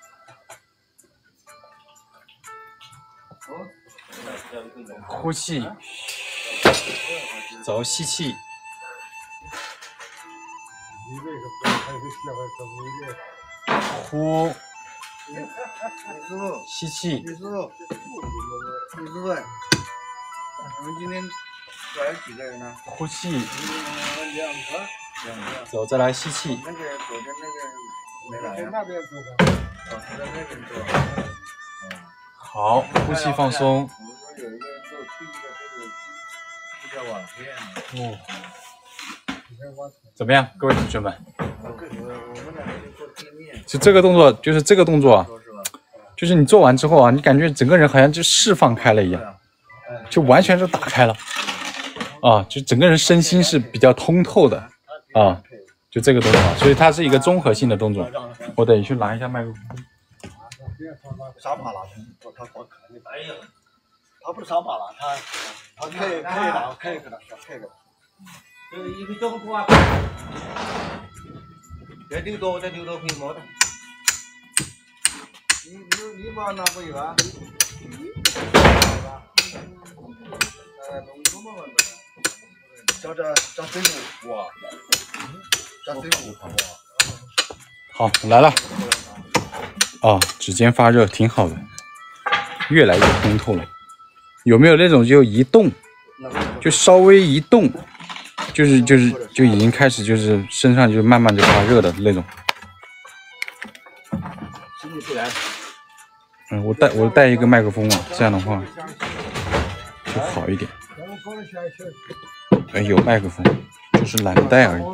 呼气，走，吸气，呼，吸气。 李师傅，李师傅，我们今天来了几个人呢？ 呼气， 两个，两个。 走，再来吸气。 那个昨天那个没来呀？ 那边做的。 哦，他在那边做。 好，呼气放松。 有一个人做第一个这个这个瓦片哦，怎么样，各位同学们？就这个动作，就是这个动作啊，就是你做完之后啊，你感觉整个人好像就释放开了一样，就完全是打开了啊，就整个人身心是比较通透的啊，就这个动作，所以它是一个综合性的动作。我得去拿一下麦克风。 沙帕拉，他光看你。哎呀，他不是沙帕拉，他他可以可以拿，可以给他，可以给他。这一个这个不啊？这六多，这六多可以摸的。你你你把拿过去吧。呃，弄什么玩意？找这找水壶哇，找水壶哇。 好，来了。哦，指尖发热，挺好的，越来越通透了。有没有那种就一动，就稍微一动，就是就是就已经开始就是身上就慢慢就发热的那种？嗯，我带我带一个麦克风啊，这样的话就好一点。哎，有麦克风，就是懒得带而已。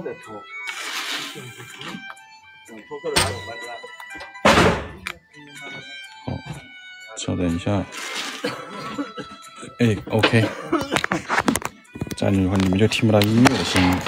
好，稍等一下。 哎 ，OK， 这样的话你们就听不到音乐的声音。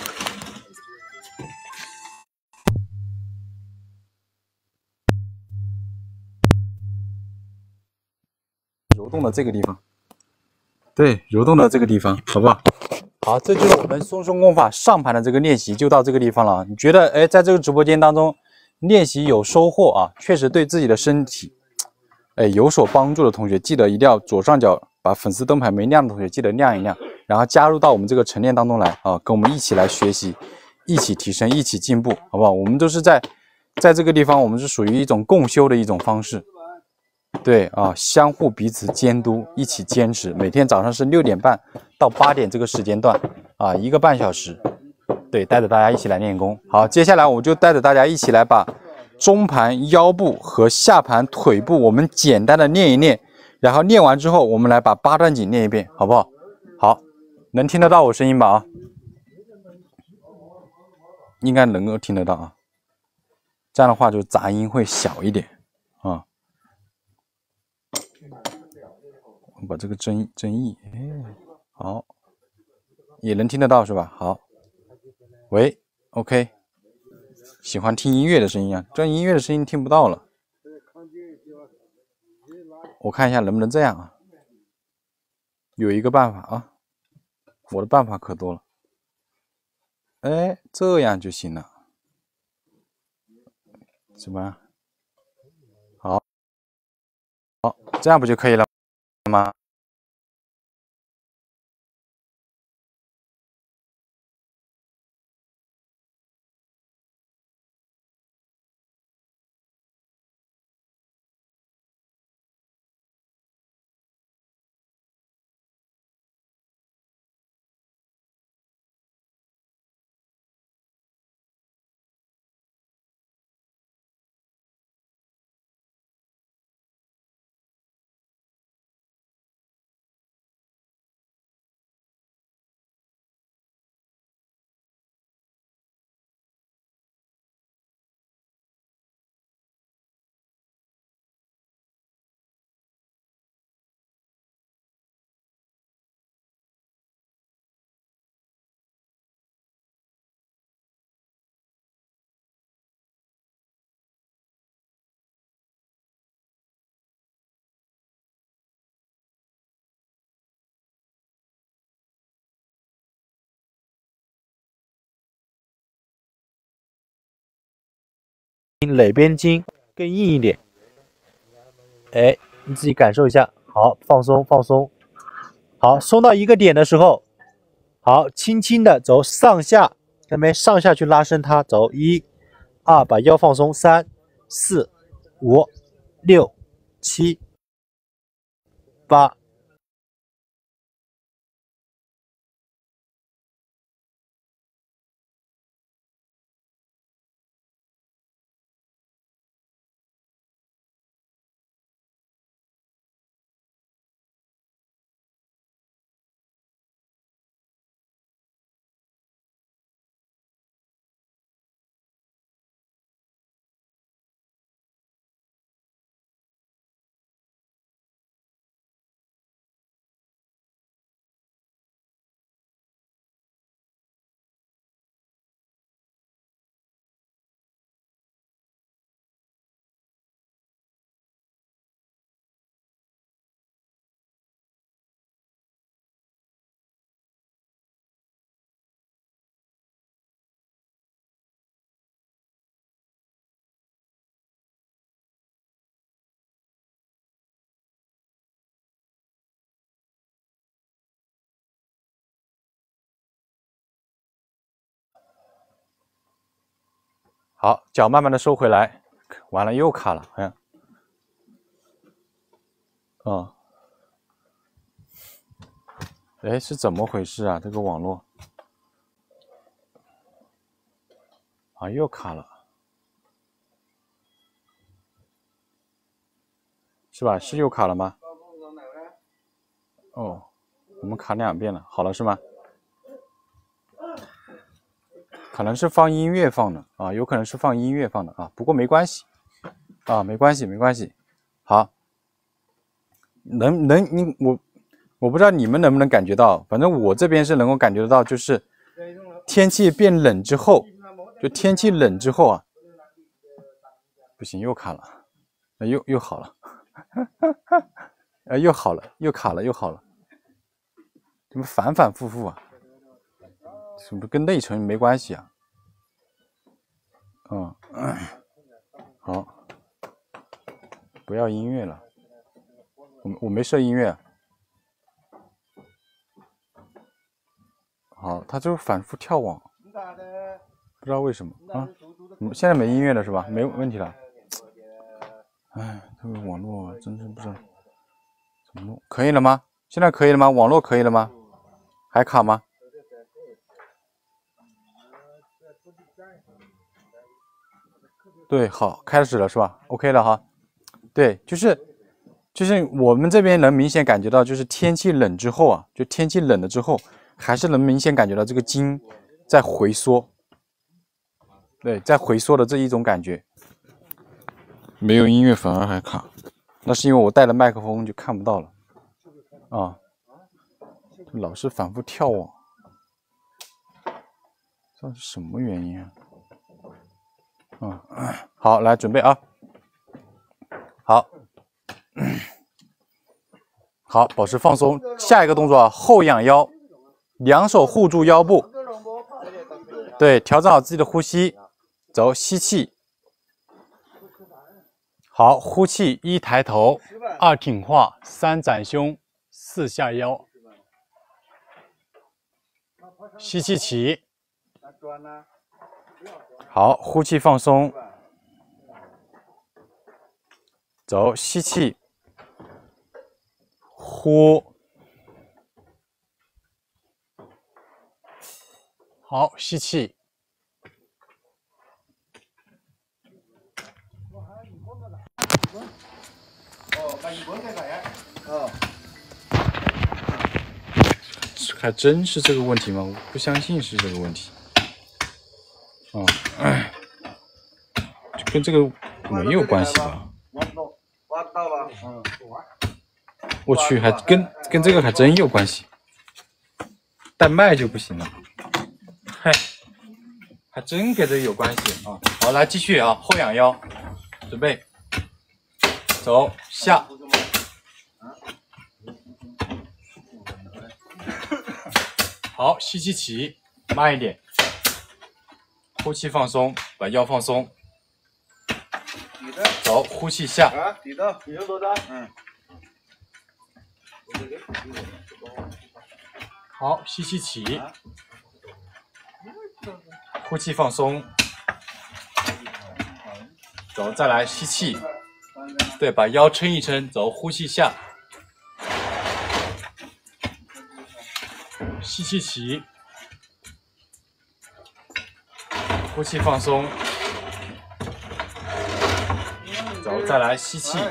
揉动的这个地方，对，揉动的这个地方，好不好？好，这就是我们松松功法上盘的这个练习，就到这个地方了。你觉得，哎，在这个直播间当中练习有收获啊？确实对自己的身体，哎，有所帮助的同学，记得一定要左上角把粉丝灯牌没亮的同学记得亮一亮，然后加入到我们这个晨练当中来啊，跟我们一起来学习，一起提升，一起进步，好不好？我们都是在在这个地方，我们是属于一种共修的一种方式。对啊，相互彼此监督，一起坚持。每天早上是六点半到八点这个时间段啊，一个半小时。对，带着大家一起来练功。好，接下来我就带着大家一起来把中盘腰部和下盘腿部我们简单的练一练，然后练完之后，我们来把八段锦练一遍，好不好？好，能听得到我声音吧？啊，应该能够听得到啊。这样的话就杂音会小一点啊。我把这个增增益，哎，好，也能听得到是吧？好，喂 ，OK， 喜欢听音乐的声音啊，这音乐的声音听不到了。我看一下能不能这样啊？有一个办法啊，我的办法可多了。哎，这样就行了，是吧？好，好，这样不就可以了吗？ 哪边筋更硬一点？哎，你自己感受一下。好，放松放松。好，松到一个点的时候，好，轻轻的走上下，看到没？上下去拉伸它，走一、二，把腰放松，三、四、五、六、七、八。 好，脚慢慢的收回来，完了又卡了，好像，哦，哎，是怎么回事啊？这个网络，啊，又卡了，是吧？是又卡了吗？哦，我们卡两遍了，好了是吗？可能是放音乐放的啊，有可能是放音乐放的啊，不过没关系啊，没关系，没关系。好，能能你我我不知道你们能不能感觉到，反正我这边是能够感觉得到，就是天气变冷之后，就天气冷之后啊，不行，又卡了，又又好了，呃，又好了，又卡了，又好了，怎么反反复复啊？是不是跟内存没关系啊？嗯，好，不要音乐了，我我没设音乐。好，它就反复跳网，不知道为什么啊？现在没音乐了是吧？没问题了。哎，这个网络真是不知道怎么弄。可以了吗？现在可以了吗？网络可以了吗？还卡吗？对，好，开始了是吧 ？OK 了哈。对，就是就是我们这边能明显感觉到，就是天气冷之后啊，就天气冷了之后，还是能明显感觉到这个筋在回缩。对，在回缩的这一种感觉。没有音乐反而还卡，那是因为我带了麦克风就看不到了。啊，老是反复跳网，这是什么原因啊？嗯，好，来准备啊，好，好，保持放松。下一个动作啊，后仰腰，两手护住腰部，对，调整好自己的呼吸，走，吸气，好，呼气，一抬头，二挺胯，三展胸，四下腰，吸气起。好，呼气放松，走，吸气，呼，好，吸气，还真是这个问题吗？我不相信是这个问题。哦，哎，跟这个没有关系吧？我去，还跟跟这个还真有关系。带麦就不行了，嗨，还真跟这个有关系啊！好，来继续啊，后仰腰，准备，走下。好，吸气起，慢一点。呼气放松，把腰放松。走，呼气下。嗯。好，吸气起。呼气放松。走，再来吸气。对，把腰撑一撑，走，呼气下。吸气起。呼气放松，走，再来吸气，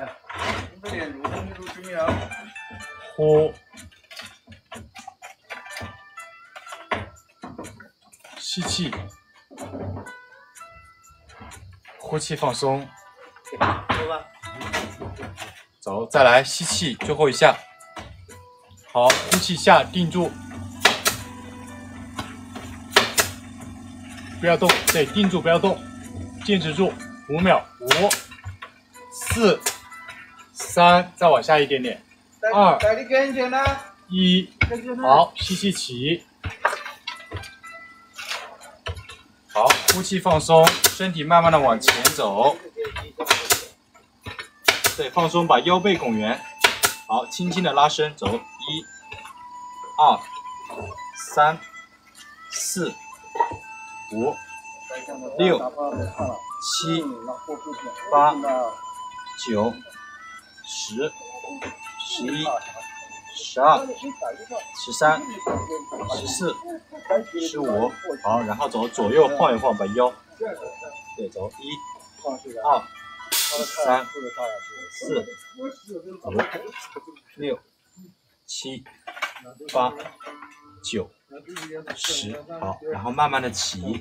呼，吸气，呼气放松，走，再来吸气，最后一下，好，呼气下，定住。不要动，对，定住，不要动，坚持住，五秒，五、四、三，再往下一点点，二、一，好，吸气起，好，呼气放松，身体慢慢的往前走，对，放松，把腰背拱圆，好，轻轻的拉伸，走，一、二、三、四。五、六、七、八、九、十、十一、十二、十三、十四、十五，好，然后走左右晃一晃，把腰，对，走一、二、三、四、五、六、七、八、九。十，好，然后慢慢的起，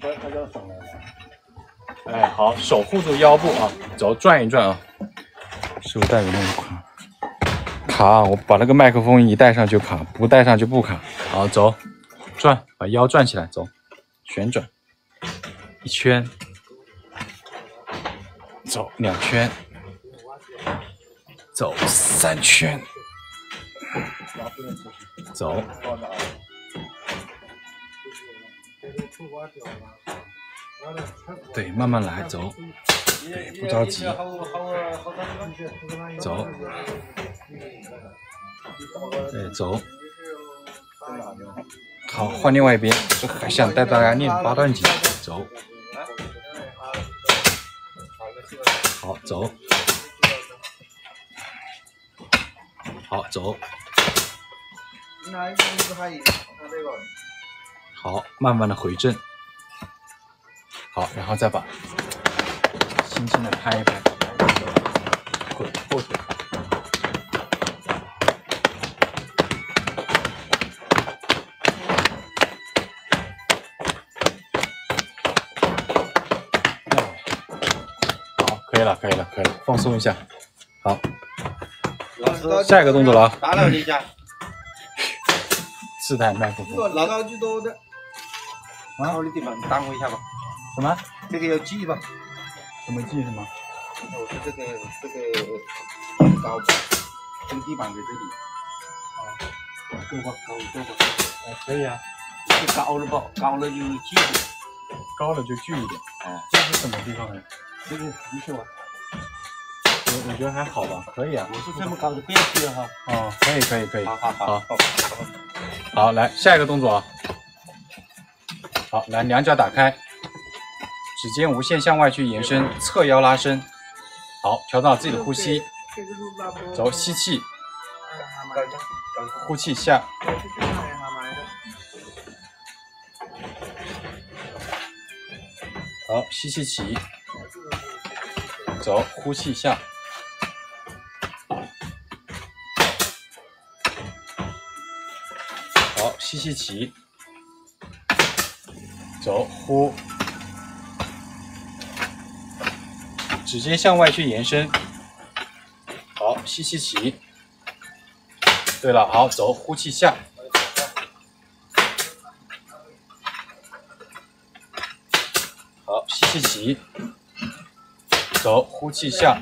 哎，好，手护住腰部啊，走，转一转啊，手带有那么宽， 卡，我把那个麦克风一带上就卡，不带上就不卡。好，走，转，把腰转起来，走，旋转，一圈，走两圈，走三圈，走。对，慢慢来，走。对，不着急。走。对，走。好，换另外一边，就还想带大家练八段锦。走。好，走。好，走。好，慢慢的回正。好，然后再把轻轻的拍一拍，滚后腿。好，可以了，可以了，可以了，放松一下。好，下一个动作了啊！ 打了一下， 自带麦克风。 拿到最多的，啊，我的地方，你打我一下吧。 什么？ 这个要记吧？ 什么记什么？ 我说这个这个高跟地板在这里。啊，够吧，够够吧。 哎，可以啊。 这高了吧？高了就记住。 高了就距一点。哦，这是什么地方呢？ 这个不是吧？ 我我觉得还好吧，可以啊。 我是这么高的变去了哈。 哦，可以可以可以。 好好好。好， 好，来下一个动作啊。好，来两脚打开，指尖无限向外去延伸，侧腰拉伸。好，调整好自己的呼吸。走，吸气，呼气下。好，吸气起，走，呼气下。好，吸气起。走，呼，指尖向外去延伸。好，吸气起。对了，好，走，呼气下。好，吸气起。走，呼气下。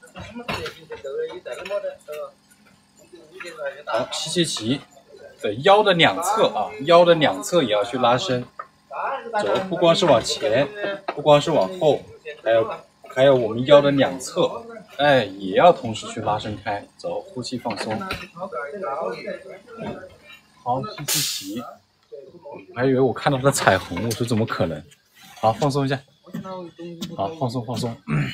好，吸气起。对，腰的两侧啊，腰的两侧也要去拉伸。走，不光是往前，不光是往后，还有还有我们腰的两侧，哎，也要同时去拉伸开。走，呼气放松。好，吸气起。我还以为我看到了彩虹，我说怎么可能？好，放松一下。好，放松放松。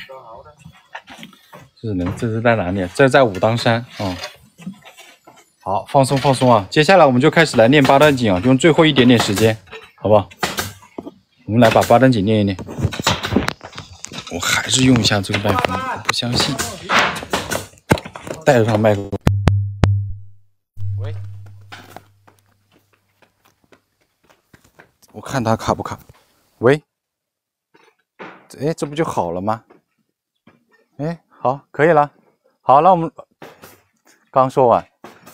这是能，这是在哪里？这在武当山啊、嗯。好，放松放松啊！接下来我们就开始来练八段锦啊，用最后一点点时间，好不好？我们来把八段锦练一练。我还是用一下这个麦克风，我不相信。带上麦克风。喂，我看它卡不卡？喂，哎，这不就好了吗？哎，好，可以了。好，那我们刚说完，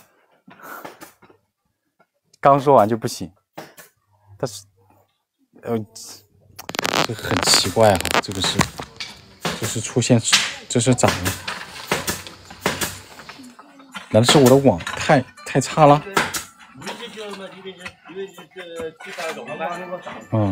刚说完就不行。但是。呃，这个很奇怪啊，这个是，这是出现，这是咋了？难道是我的网太太差了？嗯，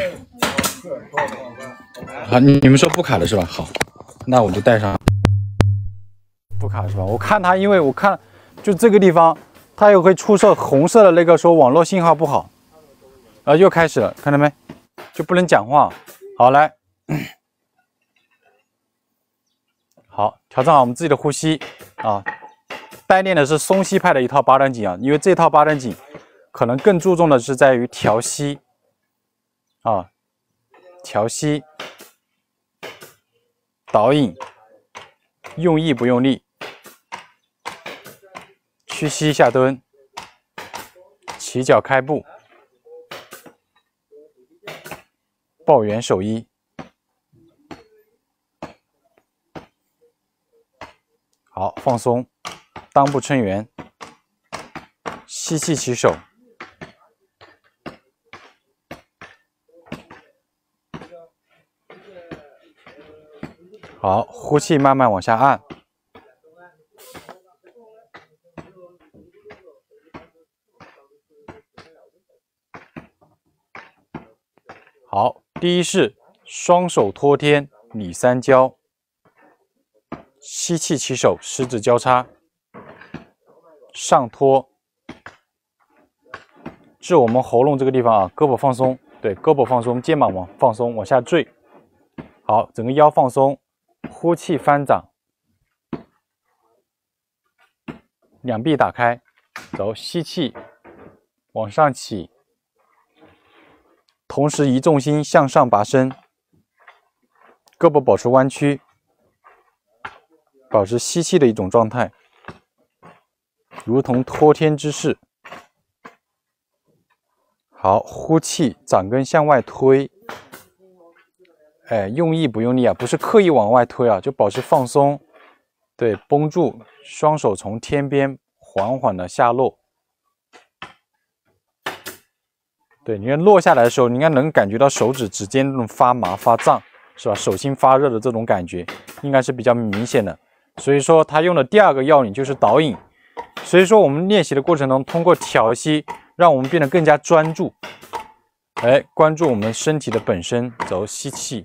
好，你你们说不卡了是吧？好，那我就带上。不卡是吧？我看它，因为我看就这个地方，它又会出色红色的那个说网络信号不好。啊，又开始了，看到没？就不能讲话。好，来，好，调整好我们自己的呼吸啊。带练的是松吸派的一套八段锦啊，因为这套八段锦可能更注重的是在于调息啊，调息、导引、用意不用力、屈膝下蹲、起脚开步。抱元守一，好，放松， 裆部撑圆，吸气起手，好，呼气慢慢往下按。好，第一式双手托天里三交，吸气起手，十指交叉，上托，至我们喉咙这个地方啊，胳膊放松，对，胳膊放松，肩膀往放松，往下坠。好，整个腰放松，呼气翻掌，两臂打开，走，吸气往上起。同时移重心向上拔伸，胳膊保持弯曲，保持吸气的一种状态，如同托天之势。好，呼气，掌根向外推，哎，用力不用力啊，不是刻意往外推啊，就保持放松，对，绷住，双手从天边缓缓的下落。对，你看落下来的时候，你应该能感觉到手指指尖那种发麻发胀，是吧？手心发热的这种感觉，应该是比较明显的。所以说，他用的第二个要领就是导引。所以说，我们练习的过程中，通过调息，让我们变得更加专注，哎，关注我们身体的本身。走，吸气，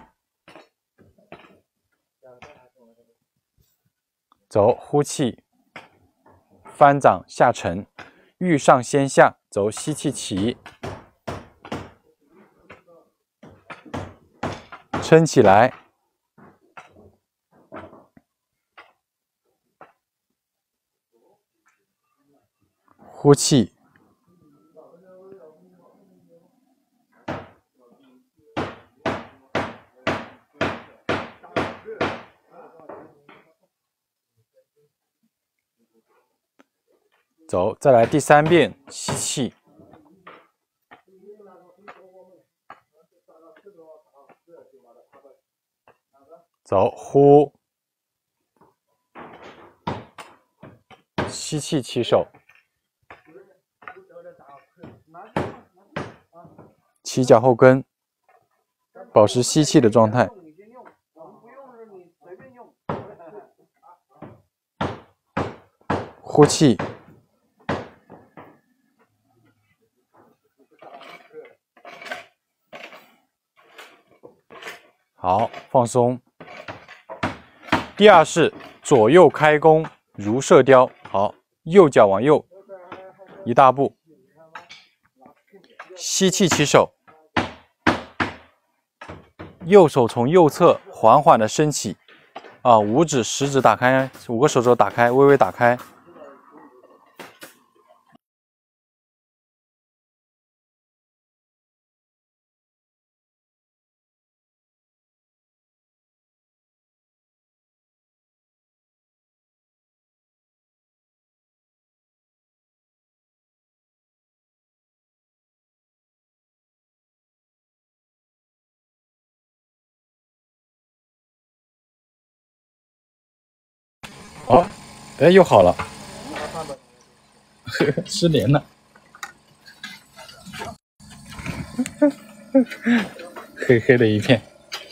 走，呼气，翻掌下沉，欲上先下。走，吸气起，撑起来，呼气，走，再来第三遍，吸气，走，呼，吸气起手，起脚后跟，保持吸气的状态。呼气，好，放松。第二式左右开弓如射雕。好，右脚往右一大步，吸气起手，右手从右侧缓缓的升起，啊，五指、食指打开，五个手肘打开，微微打开。好，哎，又好了，失联了，黑黑的一片。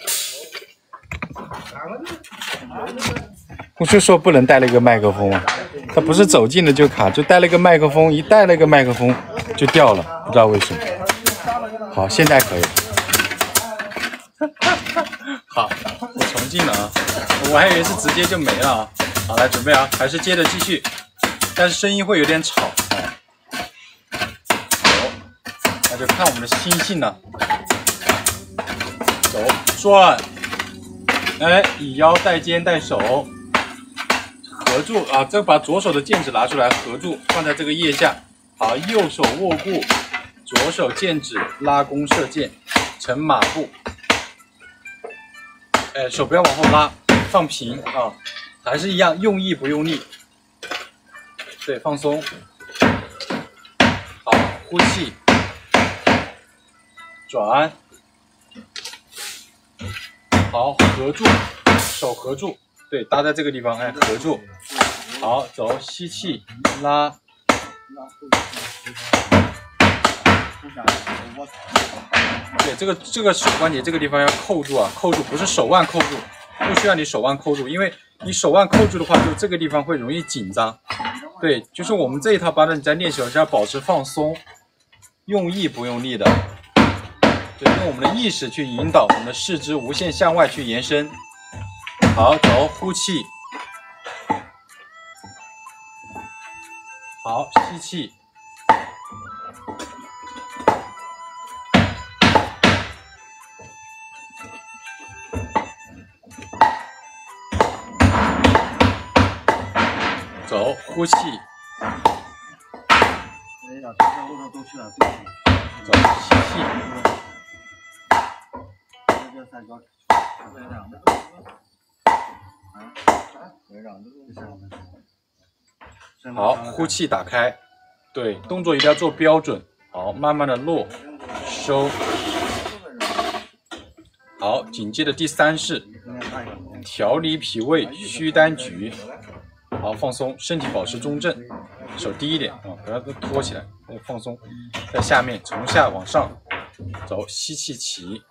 我就说不能带了一个麦克风啊，他不是走近了就卡，就带了一个麦克风，一带了一个麦克风就掉了，不知道为什么。好，现在可以。好，我重进了啊，我还以为是直接就没了啊。好，来准备啊，还是接着继续，但是声音会有点吵啊。走，那就看我们的心性了。走，转，哎，以腰带肩带手，合住啊，这把左手的剑指拿出来，合住放在这个腋下。好，右手握固，左手剑指拉弓射箭，成马步。哎，手不要往后拉，放平啊。还是一样，用力不用力，对，放松。好，呼气，转，好，合住，手合住，对，搭在这个地方，哎，合住， 好，走，吸气，拉。对，这个这个手关节这个地方要扣住啊，扣住，不是手腕扣住，不需要你手腕扣住，因为你手腕扣住的话，就这个地方会容易紧张。对，就是我们这一套八段锦在练习的时候要保持放松，用意不用力的。对，用我们的意识去引导我们的四肢无限向外去延伸。好，走，呼气。好，吸气。走，呼气。走，吸气。好，呼气打开。对，动作一定要做标准。好，慢慢的落，收。好，紧接着第三式，调理脾胃，虚丹举。好，放松，身体保持中正，手低一点啊，不要托起来，再放松，在下面从下往上走，吸气起，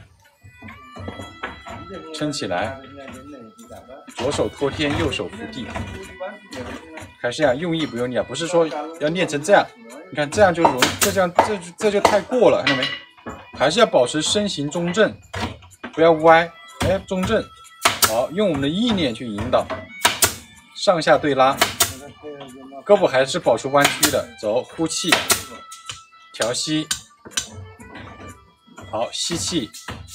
撑起来，左手托天，右手扶地，还是要用意不用力啊，不是说要练成这样，你看这样就容易，这样这就这就太过了，看到没？还是要保持身形中正，不要歪，哎，中正，好，用我们的意念去引导。上下对拉，胳膊还是保持弯曲的。走，呼气，调息。好，吸气。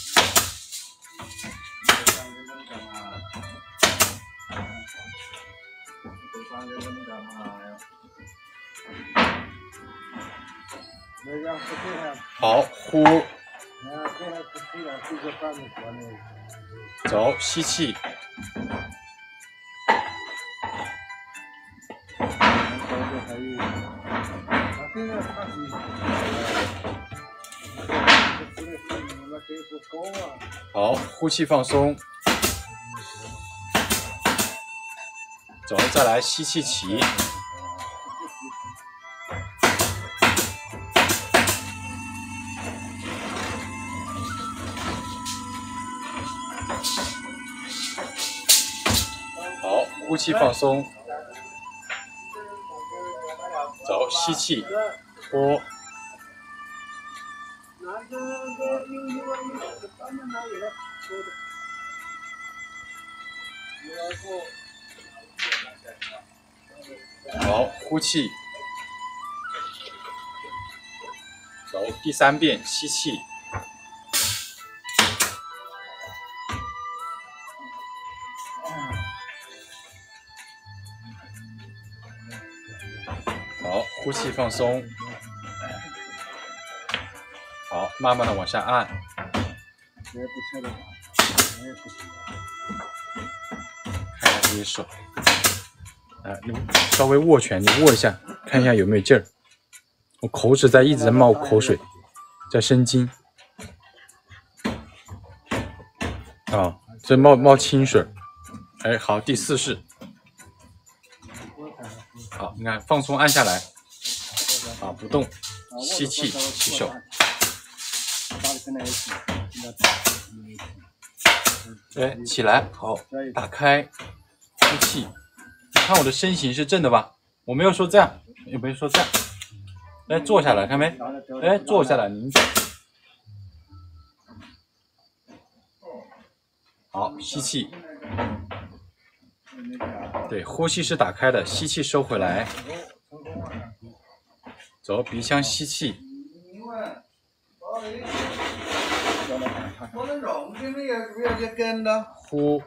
好，呼。走，吸气。好，呼气放松。走，再来吸气起。好，呼气放松。走，吸气，呼。好，呼气。走，第三遍，吸气。好，呼气放松。好，慢慢的往下按。看一下自己手，哎，你稍微握拳，你握一下，看一下有没有劲儿。我口齿在一直在冒口水，在生津。啊，这冒冒清水。哎，好，第四式。好，你看放松按下来，啊，不动，吸气起手。哎，起来，好，打开，呼气。你看我的身形是正的吧？我没有说这样，也没有说这样。哎，坐下来，看没？哎，坐下来，拧紧。好，吸气。对，呼吸是打开的，吸气收回来。走，鼻腔吸气。呼。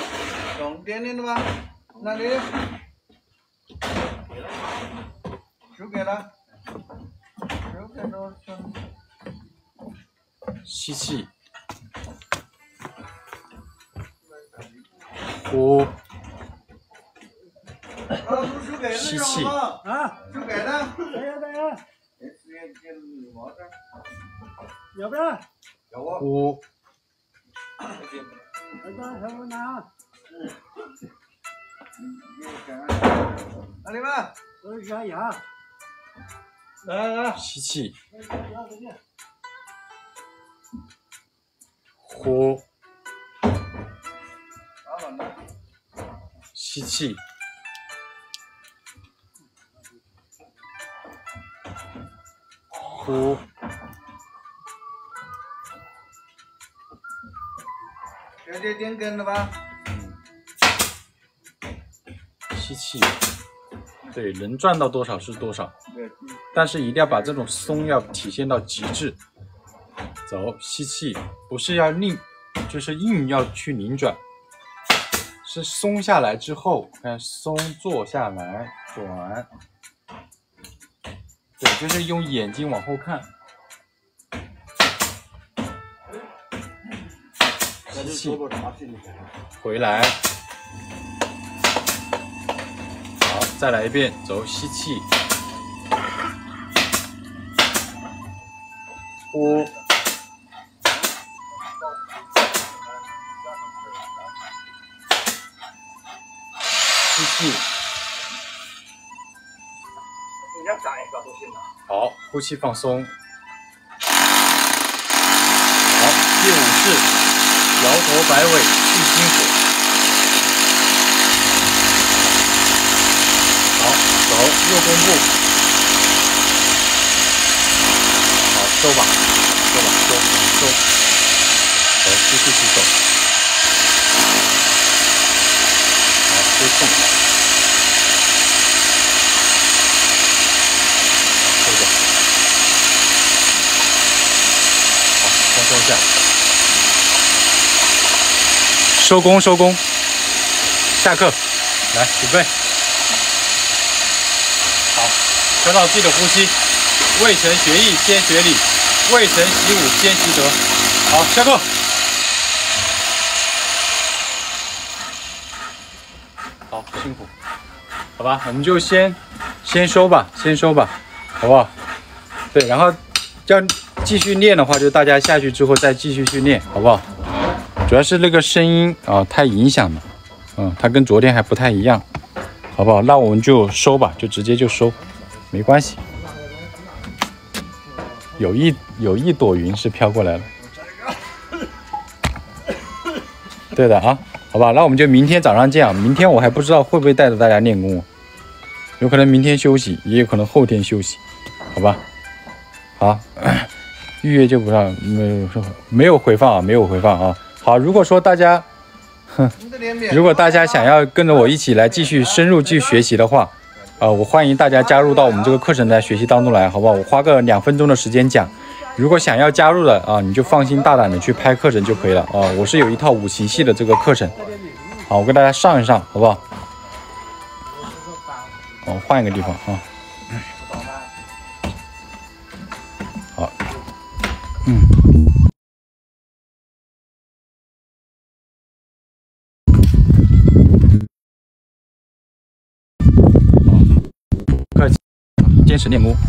吸气。呼。吸气。 啊，等下等下，要不然？ 呼。 来吧，小姑娘。 哪里们？ 都是牙牙。 来来， 吸气，呼，吸气，呼， 这这点根了吧？ 吸气，对，能转到多少是多少，但是一定要把这种松要体现到极致。走，吸气，不是要拧，就是硬要去拧转，是松下来之后，看松坐下来转，对，就是用眼睛往后看。吸气，回来。好，再来一遍，走，吸气，呼，吸气，好，呼气放松。好，第五式，摇头摆尾去心火。好，走，右弓步。好，收吧，收吧，收收。走，继续去走。好，收控。好，收着。好，放松一下。收工，收工。下课，来，准备。调到自己的呼吸，未曾学艺先学礼，未曾习武先习德。好，下课。好，辛苦，好吧，我们就先先收吧，先收吧，好不好？对，然后要继续练的话，就大家下去之后再继续去练，好不好？主要是那个声音啊太影响了，嗯，它跟昨天还不太一样，好不好？那我们就收吧，就直接就收。没关系，有一有一朵云是飘过来了，对的啊，好吧，那我们就明天早上见啊。明天我还不知道会不会带着大家练功，有可能明天休息，也有可能后天休息，好吧？好，预约就不让没有没有回放啊，没有回放啊。好，如果说大家，哼，如果大家想要跟着我一起来继续深入去学习的话。呃，我欢迎大家加入到我们这个课程的学习当中来，好不好？我花个两分钟的时间讲，如果想要加入的啊，你就放心大胆的去拍课程就可以了啊。我是有一套五行系的这个课程，好，我给大家上一上，好不好？我换一个地方啊。好，嗯。坚持练功。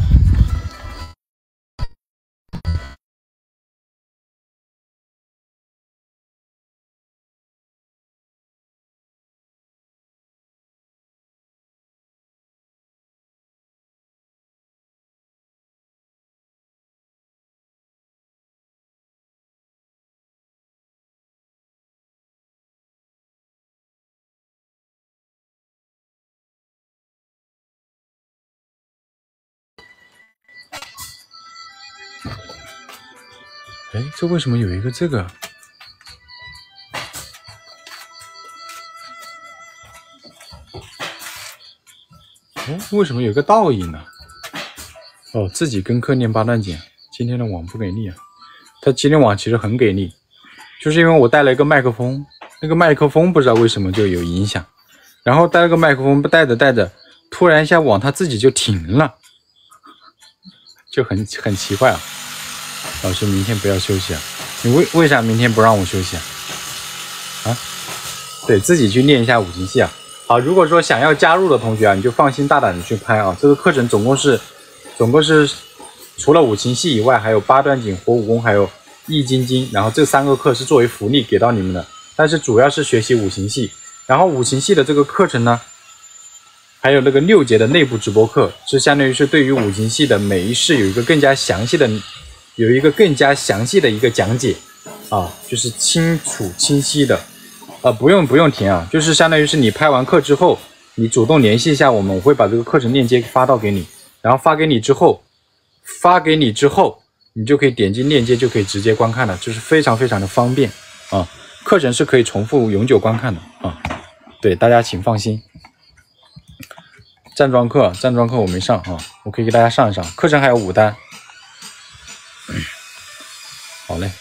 哎，这为什么有一个这个？哦，为什么有个倒影呢？哦，自己跟课练八段锦，今天的网不给力啊。他今天网其实很给力，就是因为我带了一个麦克风，那个麦克风不知道为什么就有影响，然后带了个麦克风，带着带着，突然一下网它自己就停了，就很很奇怪啊。老师，明天不要休息啊？你为为啥明天不让我休息啊？啊？对自己去练一下五行系啊。好，如果说想要加入的同学啊，你就放心大胆的去拍啊。这个课程总共是，总共是除了五行系以外，还有八段锦、火武功，还有易筋经，然后这三个课是作为福利给到你们的但是主要是学习五行系。然后五行系的这个课程呢，还有那个六节的内部直播课，是相当于是对于五行系的每一式有一个更加详细的，有一个更加详细的一个讲解啊，就是清楚清晰的，啊，不用不用停啊，就是相当于是你拍完课之后，你主动联系一下我们，我会把这个课程链接发到给你，然后发给你之后，发给你之后，你就可以点击链接就可以直接观看了，就是非常非常的方便啊，课程是可以重复永久观看的啊。对，大家请放心。站桩课，站桩课我没上啊，我可以给大家上一上。课程还有五单，好嘞。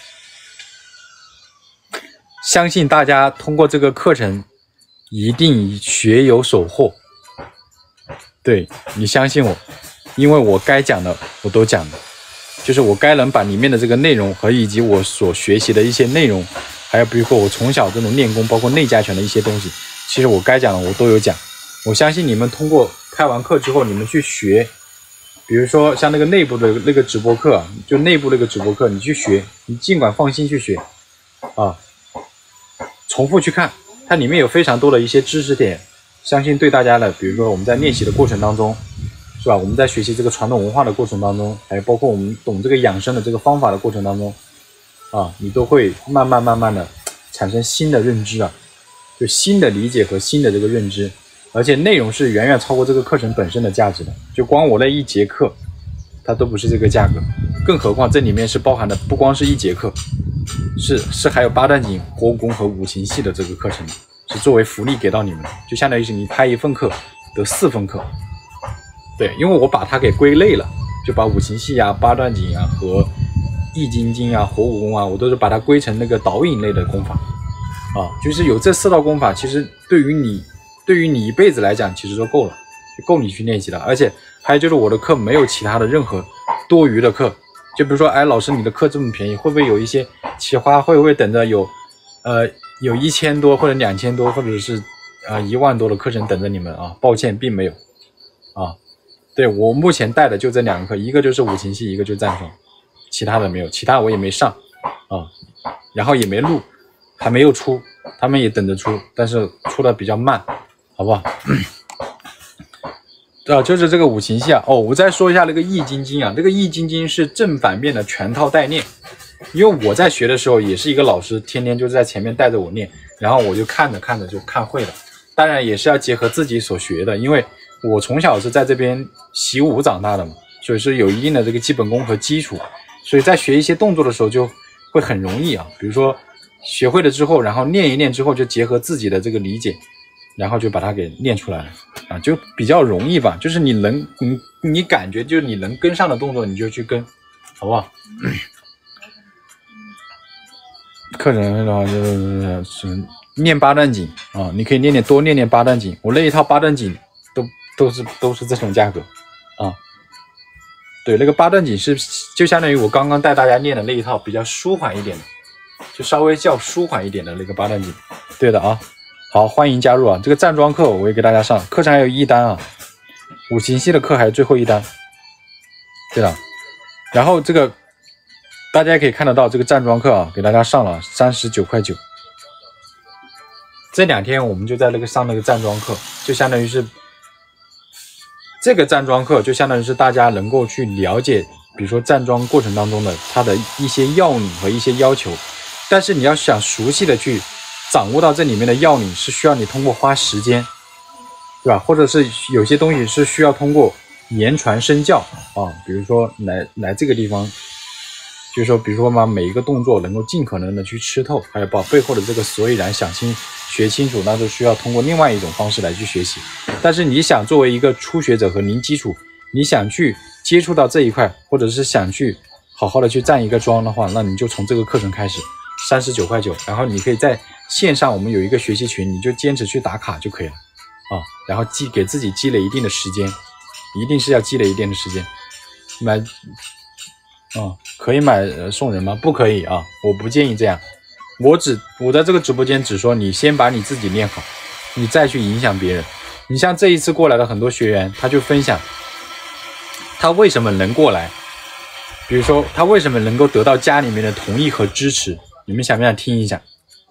相信大家通过这个课程一定学有收获。对，你相信我，因为我该讲的我都讲了，就是我该能把里面的这个内容和以及我所学习的一些内容，还有比如说我从小这种练功，包括内家拳的一些东西。其实我该讲的我都有讲，我相信你们通过开完课之后，你们去学，比如说像那个内部的那个直播课，就内部那个直播课，你去学，你尽管放心去学，啊，重复去看，它里面有非常多的一些知识点，相信对大家的，比如说我们在练习的过程当中，是吧？我们在学习这个传统文化的过程当中，还有包括我们懂这个养生的这个方法的过程当中，啊，你都会慢慢慢慢的产生新的认知啊。就新的理解和新的这个认知，而且内容是远远超过这个课程本身的价值的。就光我那一节课，它都不是这个价格，更何况这里面是包含的不光是一节课，是是还有八段锦、火武功和五行系的这个课程，是作为福利给到你们的，就相当于是你拍一份课得四份课。对，因为我把它给归类了，就把五行系啊、八段锦啊和易筋经啊、火武功啊，我都是把它归成那个导引类的功法。啊，就是有这四道功法，其实对于你，对于你一辈子来讲，其实都够了，就够你去练习了。而且还有就是我的课没有其他的任何多余的课，就比如说，哎，老师你的课这么便宜，会不会有一些企划，会不会等着有，呃，有一千多或者两千多，或者是啊一万多的课程等着你们啊？抱歉，并没有。啊，对我目前带的就这两个课，一个就是五行系，一个就是站桩，其他的没有，其他我也没上啊，然后也没录。还没有出，他们也等着出，但是出的比较慢，好不好？啊，就是这个五行系啊。哦，我再说一下那个易筋经啊，这个易筋经是正反面的全套带练。因为我在学的时候也是一个老师，天天就在前面带着我练，然后我就看着看着就看会了。当然也是要结合自己所学的，因为我从小是在这边习武长大的嘛，所以是有一定的这个基本功和基础，所以在学一些动作的时候就会很容易啊，比如说。学会了之后，然后练一练之后，就结合自己的这个理解，然后就把它给练出来了啊，就比较容易吧。就是你能，你你感觉就是你能跟上的动作，你就去跟，好不好？课程的话就是练八段锦啊，你可以练练多练练八段锦。我那一套八段锦都都是都是这种价格啊。对，那个八段锦是就相当于我刚刚带大家练的那一套比较舒缓一点的。就稍微较舒缓一点的那个八段锦，对的啊。好，欢迎加入啊！这个站桩课我也给大家上，课程还有一单啊，五行系的课还有最后一单，对的。然后这个大家也可以看得到，这个站桩课啊，给大家上了三十九块九。这两天我们就在那个上那个站桩课，就相当于是这个站桩课，就相当于是大家能够去了解，比如说站桩过程当中的它的一些要领和一些要求。但是你要想熟悉的去掌握到这里面的要领，是需要你通过花时间，对吧？或者是有些东西是需要通过言传身教啊，比如说来来这个地方，就是说，比如说嘛，每一个动作能够尽可能的去吃透，还有把背后的这个所以然想清学清楚，那就需要通过另外一种方式来去学习。但是你想作为一个初学者和零基础，你想去接触到这一块，或者是想去好好的去站一个桩的话，那你就从这个课程开始。三十九块九，然后你可以在线上，我们有一个学习群，你就坚持去打卡就可以了啊。然后积给自己积累一定的时间，一定是要积累一定的时间。买，啊，可以买、呃、送人吗？不可以啊，我不建议这样。我只我在这个直播间只说你先把你自己练好，你再去影响别人。你像这一次过来的很多学员，他就分享他为什么能过来，比如说他为什么能够得到家里面的同意和支持。你们想不想听一下？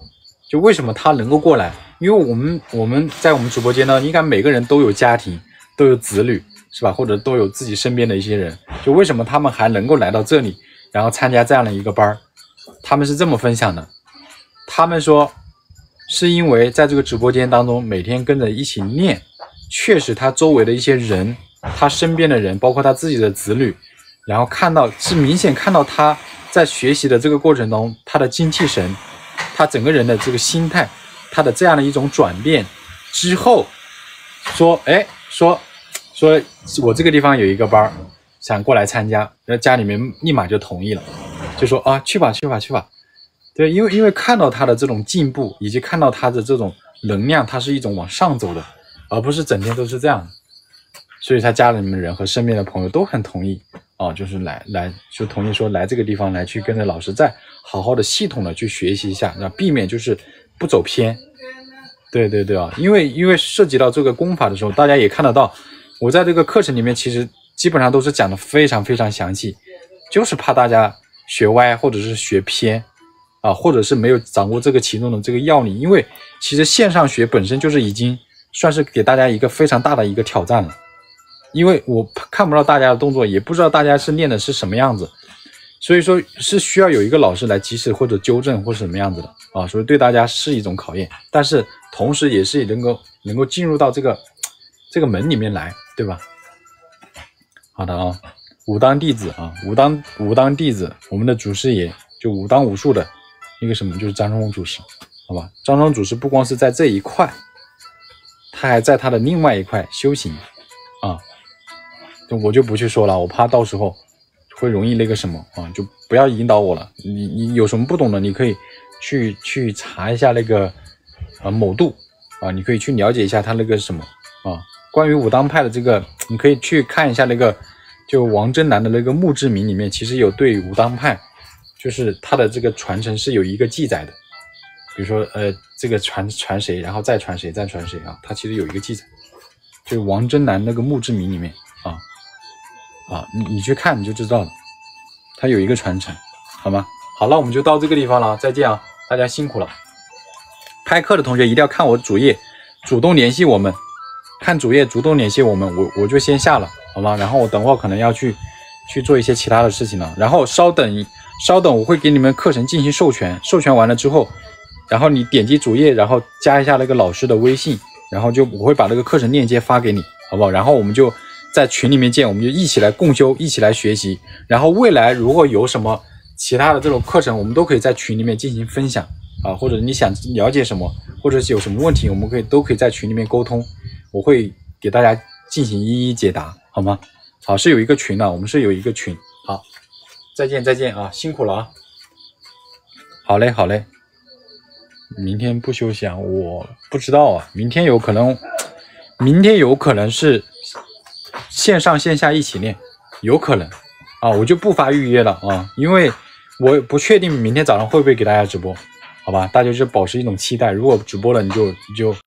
就为什么他能够过来？因为我们我们在我们直播间呢，应该每个人都有家庭，都有子女，是吧？或者都有自己身边的一些人，就为什么他们还能够来到这里，然后参加这样的一个班儿？他们是这么分享的，他们说是因为在这个直播间当中，每天跟着一起练，确实他周围的一些人，他身边的人，包括他自己的子女，然后看到是明显看到他在学习的这个过程中，他的精气神，他整个人的这个心态，他的这样的一种转变之后，说，哎，说说我这个地方有一个班，想过来参加，然后家里面立马就同意了，就说啊，去吧，去吧，去吧。对，因为因为看到他的这种进步，以及看到他的这种能量，他是一种往上走的，而不是整天都是这样的。所以他家里面的人和身边的朋友都很同意啊，就是来来就同意说来这个地方来去跟着老师再好好的系统的去学习一下，让避免就是不走偏。对对对啊，因为因为涉及到这个功法的时候，大家也看得到，我在这个课程里面其实基本上都是讲的非常非常详细，就是怕大家学歪或者是学偏啊，或者是没有掌握这个其中的这个要领。因为其实线上学本身就是已经算是给大家一个非常大的一个挑战了，因为我看不到大家的动作，也不知道大家是练的是什么样子，所以说是需要有一个老师来及时或者纠正或是什么样子的啊，所以对大家是一种考验，但是同时也是能够能够进入到这个这个门里面来，对吧？好的啊，武当弟子啊，武当武当弟子，我们的祖师爷就武当武术的一个什么，就是张忠祖师，好吧？张忠祖师不光是在这一块，他还在他的另外一块修行啊，就我就不去说了，我怕到时候会容易那个什么啊，就不要引导我了。你你有什么不懂的，你可以去去查一下那个啊某度啊，你可以去了解一下他那个什么啊。关于武当派的这个，你可以去看一下那个，就王真南的那个墓志铭里面，其实有对武当派，就是他的这个传承是有一个记载的。比如说，呃，这个传传谁，然后再传谁，再传谁啊？他其实有一个记载，就是王真南那个墓志铭里面啊啊，你你去看你就知道了，他有一个传承，好吗？好了，我们就到这个地方了，再见啊，大家辛苦了。拍课的同学一定要看我主页，主动联系我们。看主页主动联系我们，我我就先下了，好吗？然后我等会儿可能要去去做一些其他的事情了，然后稍等稍等，我会给你们课程进行授权，授权完了之后，然后你点击主页，然后加一下那个老师的微信，然后就我会把那个课程链接发给你，好不好？然后我们就在群里面见，我们就一起来共修，一起来学习。然后未来如果有什么其他的这种课程，我们都可以在群里面进行分享啊，或者你想了解什么，或者是有什么问题，我们可以都可以在群里面沟通。我会给大家进行一一解答，好吗？好，是有一个群的，我们是有一个群。好，再见再见啊，辛苦了啊。好嘞好嘞，明天不休息啊？我不知道啊，明天有可能，明天有可能是线上线下一起练，有可能啊，我就不发预约了啊，因为我不确定明天早上会不会给大家直播，好吧？大家就保持一种期待，如果直播了你就你就。